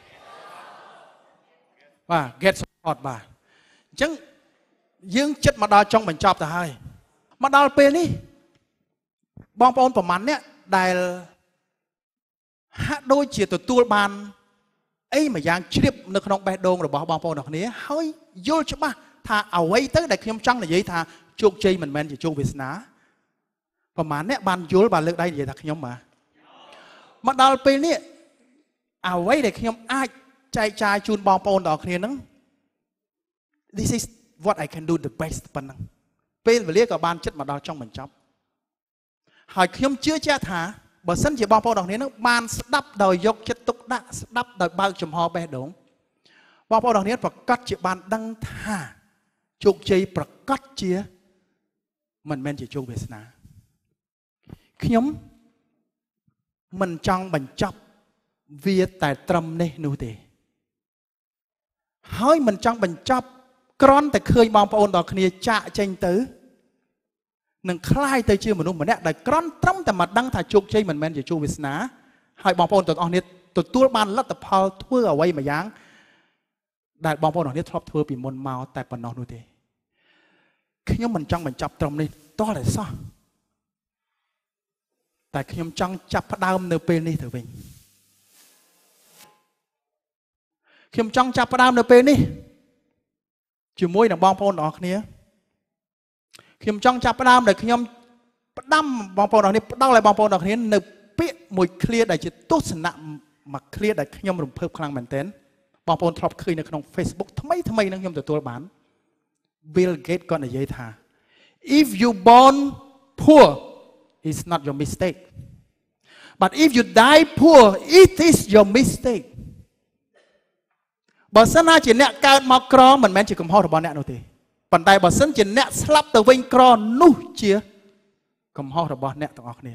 បាទ get support បាទអញ្ចឹងយើងចិត្តមកដល់ចុងបញ្ចប់ទៅហើយមកដល់ពេលនេះបងប្អូនប្រមាណអ្នកដែលហាក់ដូចជាទទួលបានអីមួយយ៉ាងជ្រាបនៅក្នុងបេះដូងរបស់បងប្អូនទាំងគ្នាហើយយល់ច្បាស់ថាអ្វីទៅដែលខ្ញុំចង់និយាយថាជោគជ័យមិនមែនជាជោគវាសនាប្រហែលអ្នកបានយល់បានលើកដៃនិយាយថាខ្ញុំបាទមកដល់ពេលនេះអ្វីដែលខ្ញុំអាចចែកចាយជូនបងប្អូនទាំងគ្នាហ្នឹង this is what I can do the best ប៉ុណ្ណឹងពេលវេលាក៏បានចិត្តមកដល់ចុងបញ្ចប់ហើយខ្ញុំជឿជាក់ថាបើសិនជាបងប្អូនទាំងគ្នានឹងបានស្ដាប់ដោយយកចិត្តទុកដាក់ស្ដាប់ដោយបើកចំហបេះដូងបងប្អូនទាំងគ្នាប្រកាសជាបានដឹងថាជោគជ័យប្រកាសជាមិនមែនជាជោគវាសនាខ្ញុំមិនចង់បញ្ចប់វាតែត្រឹមនេះនោះទេហើយមិនចង់បញ្ចប់គ្រាន់តែឃើញបងប្អូនទាំងគ្នាចាក់ចេញទៅនឹងคล้ายទៅជាមនុស្សម្នាក់ដែលក្រន់ត្រឹមតែមកដឹងថាជោគជ័យមិនមែនជាជោគវាសនាហើយបងប្អូនទាំងអស់គ្នាទទួលបានលទ្ធផលធ្វើអ្វីមួយយ៉ាងដែលបងប្អូនទាំងអស់គ្នាធ្លាប់ធ្វើពីមុនមកតែប៉ុណ្ណោះនោះទេខ្ញុំមិនចង់បញ្ចប់ត្រឹមនេះតោះតែសោះតែខ្ញុំចង់ចាប់ផ្ដើមនៅពេលនេះទៅវិញខ្ញុំចង់ចាប់ផ្ដើមនៅពេលនេះជាមួយនឹងបងប្អូនទាំងអស់គ្នាខ្ញុំចង់ចាប់ផ្ដើមដោយខ្ញុំផ្ដាំបងប្អូនទាំងនេះផ្ដល់ឲ្យបងប្អូនទាំងគ្នានៅពាក្យមួយឃ្លាដែលជាទស្សនៈមួយឃ្លាដែលខ្ញុំរំភើបខ្លាំងមែនទែនបងប្អូនធ្លាប់ឃើញនៅក្នុង Facebook ថ្មីថ្មីហ្នឹងខ្ញុំទទួលបាន Bill Gates គាត់និយាយថា if you born poor it's not your mistake but if you die poor it is your mistake បើសិនណាជាអ្នកកើតមកក្រមិនមែនជាកំហុសរបស់អ្នកនោះទេប៉ុន្តែបើសិនជាអ្នកស្លាប់ទៅវិញក្រនោះជាកំហុសរបស់អ្នកទាំងអស់គ្នា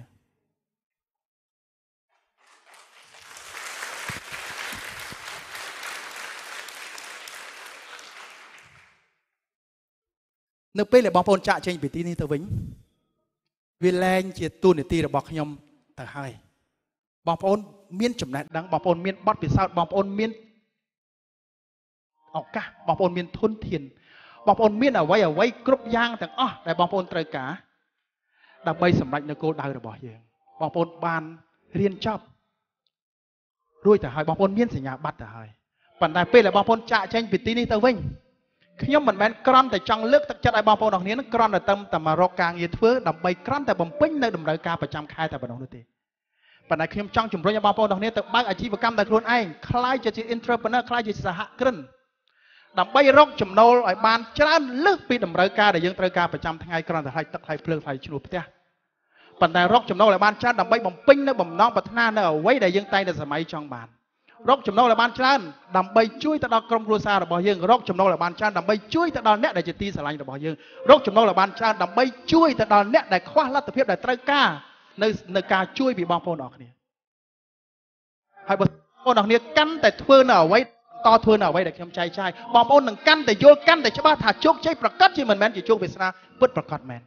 នៅពេលដែលបងប្អូនចាក់ចេញពីទីនេះទៅវិញវាលែងជាទូនាទីរបស់ខ្ញុំទៅហើយបងប្អូនមានចំណេះដឹងបងប្អូនមានបទពិសោធន៍បងប្អូនមានឱកាសបងប្អូនមានធនធានបងប្អូនមានអ្វីអ្វីគ្រប់យ៉ាងទាំងអស់ដែលបងប្អូនត្រូវការដើម្បីសម្រេចនៅគោលដៅរបស់យើងបងប្អូនបានរៀនចប់រួចទៅហើយបងប្អូនមានសញ្ញាបត្រទៅហើយប៉ុន្តែពេលដែលបងប្អូនចាក់ចេញពីទីនេះទៅវិញខ្ញុំមិនមែនគ្រាន់តែចង់លើកទឹកចិត្តឲ្យបងប្អូនទាំងគ្នានឹងគ្រាន់តែទៅតែមករកការងារធ្វើដើម្បីគ្រាន់តែបំពេញនៅតម្រូវការប្រចាំខែតែប៉ុណ្ណោះនោះទេប៉ុន្តែខ្ញុំចង់ជំរុញឲ្យបងប្អូនទាំងគ្នាទៅបើកអាជីវកម្មដោយខ្លួនឯងខ្លាយជា entrepreneur ខ្លាយជាសហគ្រិនដើម្បីរកចំណូលឲ្យបានច្រើនលើសពីតម្រូវការដែលយើងត្រូវការប្រចាំថ្ងៃគ្រាន់តែថ្លៃទឹកថ្លៃភ្លើងថ្លៃឈ្នួលផ្ទះប៉ុន្តែរកចំណូលឲ្យបានច្រើនដើម្បីបំពេញនៅបំណងប្រាថ្នានៅអ្វីដែលយើងតែងតែសម័យចង់បានរកចំណូលឲ្យបានច្រើនដើម្បីជួយទៅដល់ក្រុមគ្រួសាររបស់យើងរកចំណូលឲ្យបានច្រើនដើម្បីជួយទៅដល់អ្នកដែលជាទីស្រឡាញ់របស់យើងរកចំណូលឲ្យបានច្រើនដើម្បីជួយទៅដល់អ្នកដែលខ្វះលទ្ធភាពដែលត្រូវការនៅនៅការជួយពីបងប្អូនអរគ្នាហើយបើបងប្អូនអរគ្នាកាន់តែធ្វើនៅអ្វីតធ្វើនៅអ្វីដែលខ្ញុំចែកចាយបងប្អូននឹងកាន់តែយល់កាន់តែច្បាស់ថាជោគជ័យប្រកាសជាមិនមែនជាជោគវាសនាពិតប្រកបមែន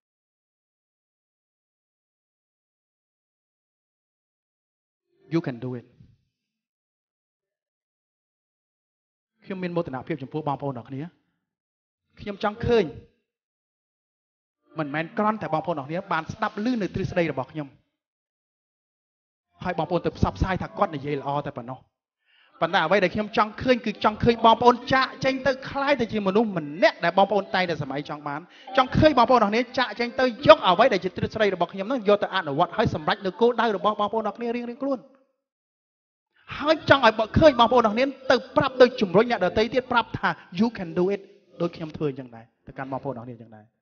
You can do it ខ្ញុំមានមោទនភាពចំពោះបងប្អូនអរគ្នាខ្ញុំចង់ឃើញមិនមែនគ្រាន់តែបងប្អូនអរគ្នាបានស្ដាប់ឮនៅទ្រឹស្ដីរបស់ខ្ញុំហើយបងប្អូនទៅផ្សព្វផ្សាយថាគាត់និយាយល្អតែប៉ុណ្ណោះប៉ុន្តែអ្វីដែលខ្ញុំចង់ឃើញគឺចង់ឃើញបងប្អូនចាក់ចេញទៅคล้ายទៅជាមនុស្សម្នាក់ដែលបងប្អូនតែងតែសម័យចង់បានចង់ឃើញបងប្អូនអរគ្នាចាក់ចេញទៅយកអ្វីដែលជាទ្រឹស្ដីរបស់ខ្ញុំហ្នឹងយកទៅអនុវត្តហើយសម្រេចនៅគោលដៅរបស់បងប្អូនអរគ្នារៀងៗខ្លួនហើយចង់ឲ្យឃើញបងប្អូនអរគ្នាទៅប្រាប់ទៅជំរុញអ្នកដទៃទៀតប្រាប់ថា you can do it ដូចខ្ញុំធ្វើអញ្ចឹងដែរទៅកាន់បងប្អូនអរគ្នាអញ្ចឹងដែរ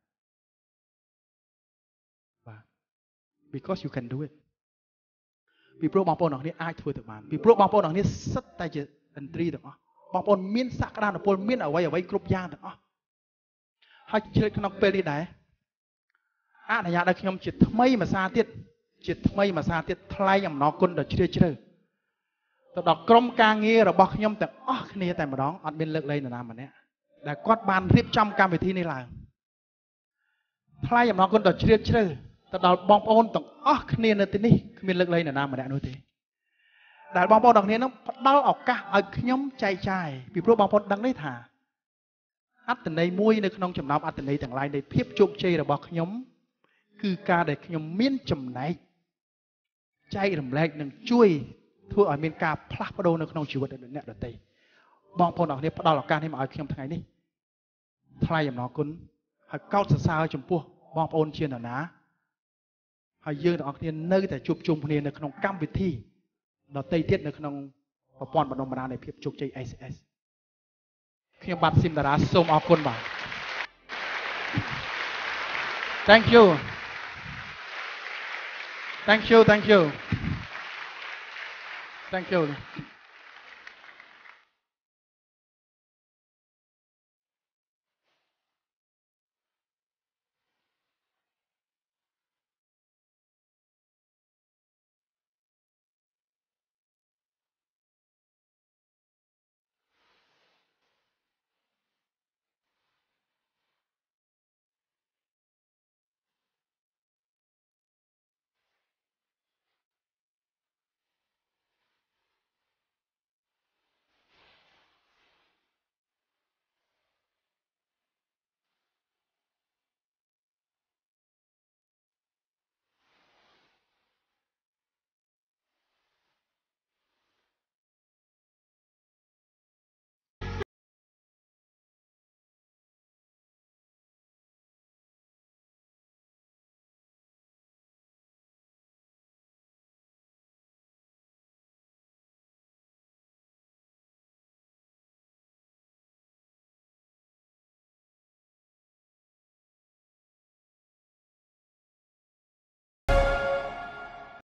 បាទ because you can do it ពីព្រោះបងប្អូនអរគ្នាអាចធ្វើទៅបានពីព្រោះបងប្អូនអរគ្នាសិតតែជាឥន្ទ្រីទាំងអស់បងប្អូនមានសក្តានុពលមានអ្វីអ្វីគ្រប់យ៉ាងទាំងអស់ហើយជ្រើសក្នុងពេលនេះដែរអនុញ្ញាតឲ្យខ្ញុំជាថ្មីមួយសារទៀតជាថ្មីមួយសារទៀតថ្លែងអំណរគុណដ៏ជ្រាលជ្រៅទៅដល់ក្រុមការងាររបស់ខ្ញុំទាំងអស់គ្នាតែម្ដងអត់មានលើកលែងនរណាម្នាក់ដែលគាត់បានរៀបចំកម្មវិធីនេះឡើងថ្លែងអំណរគុណដ៏ជ្រាលជ្រៅទៅដល់បងប្អូនទាំងអស់គ្នានៅទីនេះគ្មានលើកលែងនរណាម្នាក់នោះទេដែលបងប្អូនទាំងគ្នានឹងផ្ដល់ឱកាសឲ្យខ្ញុំចែកចាយពីព្រោះបងប្អូនដឹងទេថាអត្តន័យមួយនៅក្នុងចំណោមអត្តន័យទាំងឡាយនៃភាពជោគជ័យរបស់ខ្ញុំគឺការដែលខ្ញុំមានចំណែកចែករំលែកនិងជួយធ្វើឲ្យមានការផ្លាស់ប្ដូរនៅក្នុងជីវិតរបស់អ្នកដទៃបងប្អូនអរគ្នាផ្ដល់ឱកាសនេះមកឲ្យខ្ញុំថ្ងៃនេះថ្លែងអំណរគុណហើយកោតសរសើរចំពោះបងប្អូនជានរណាហើយយើងទាំងអស់គ្នានៅតែជួបជុំគ្នានៅក្នុងកម្មវិធីដទៃទៀតនៅក្នុងប្រព័ន្ធបណ្ដុំបណ្ដាលនៃភាពជោគជ័យ เอ ซี เอส ខ្ញុំបាទស៊ីមតារាសូមអរគុណបាទ Thank you Thank you Thank you Thank you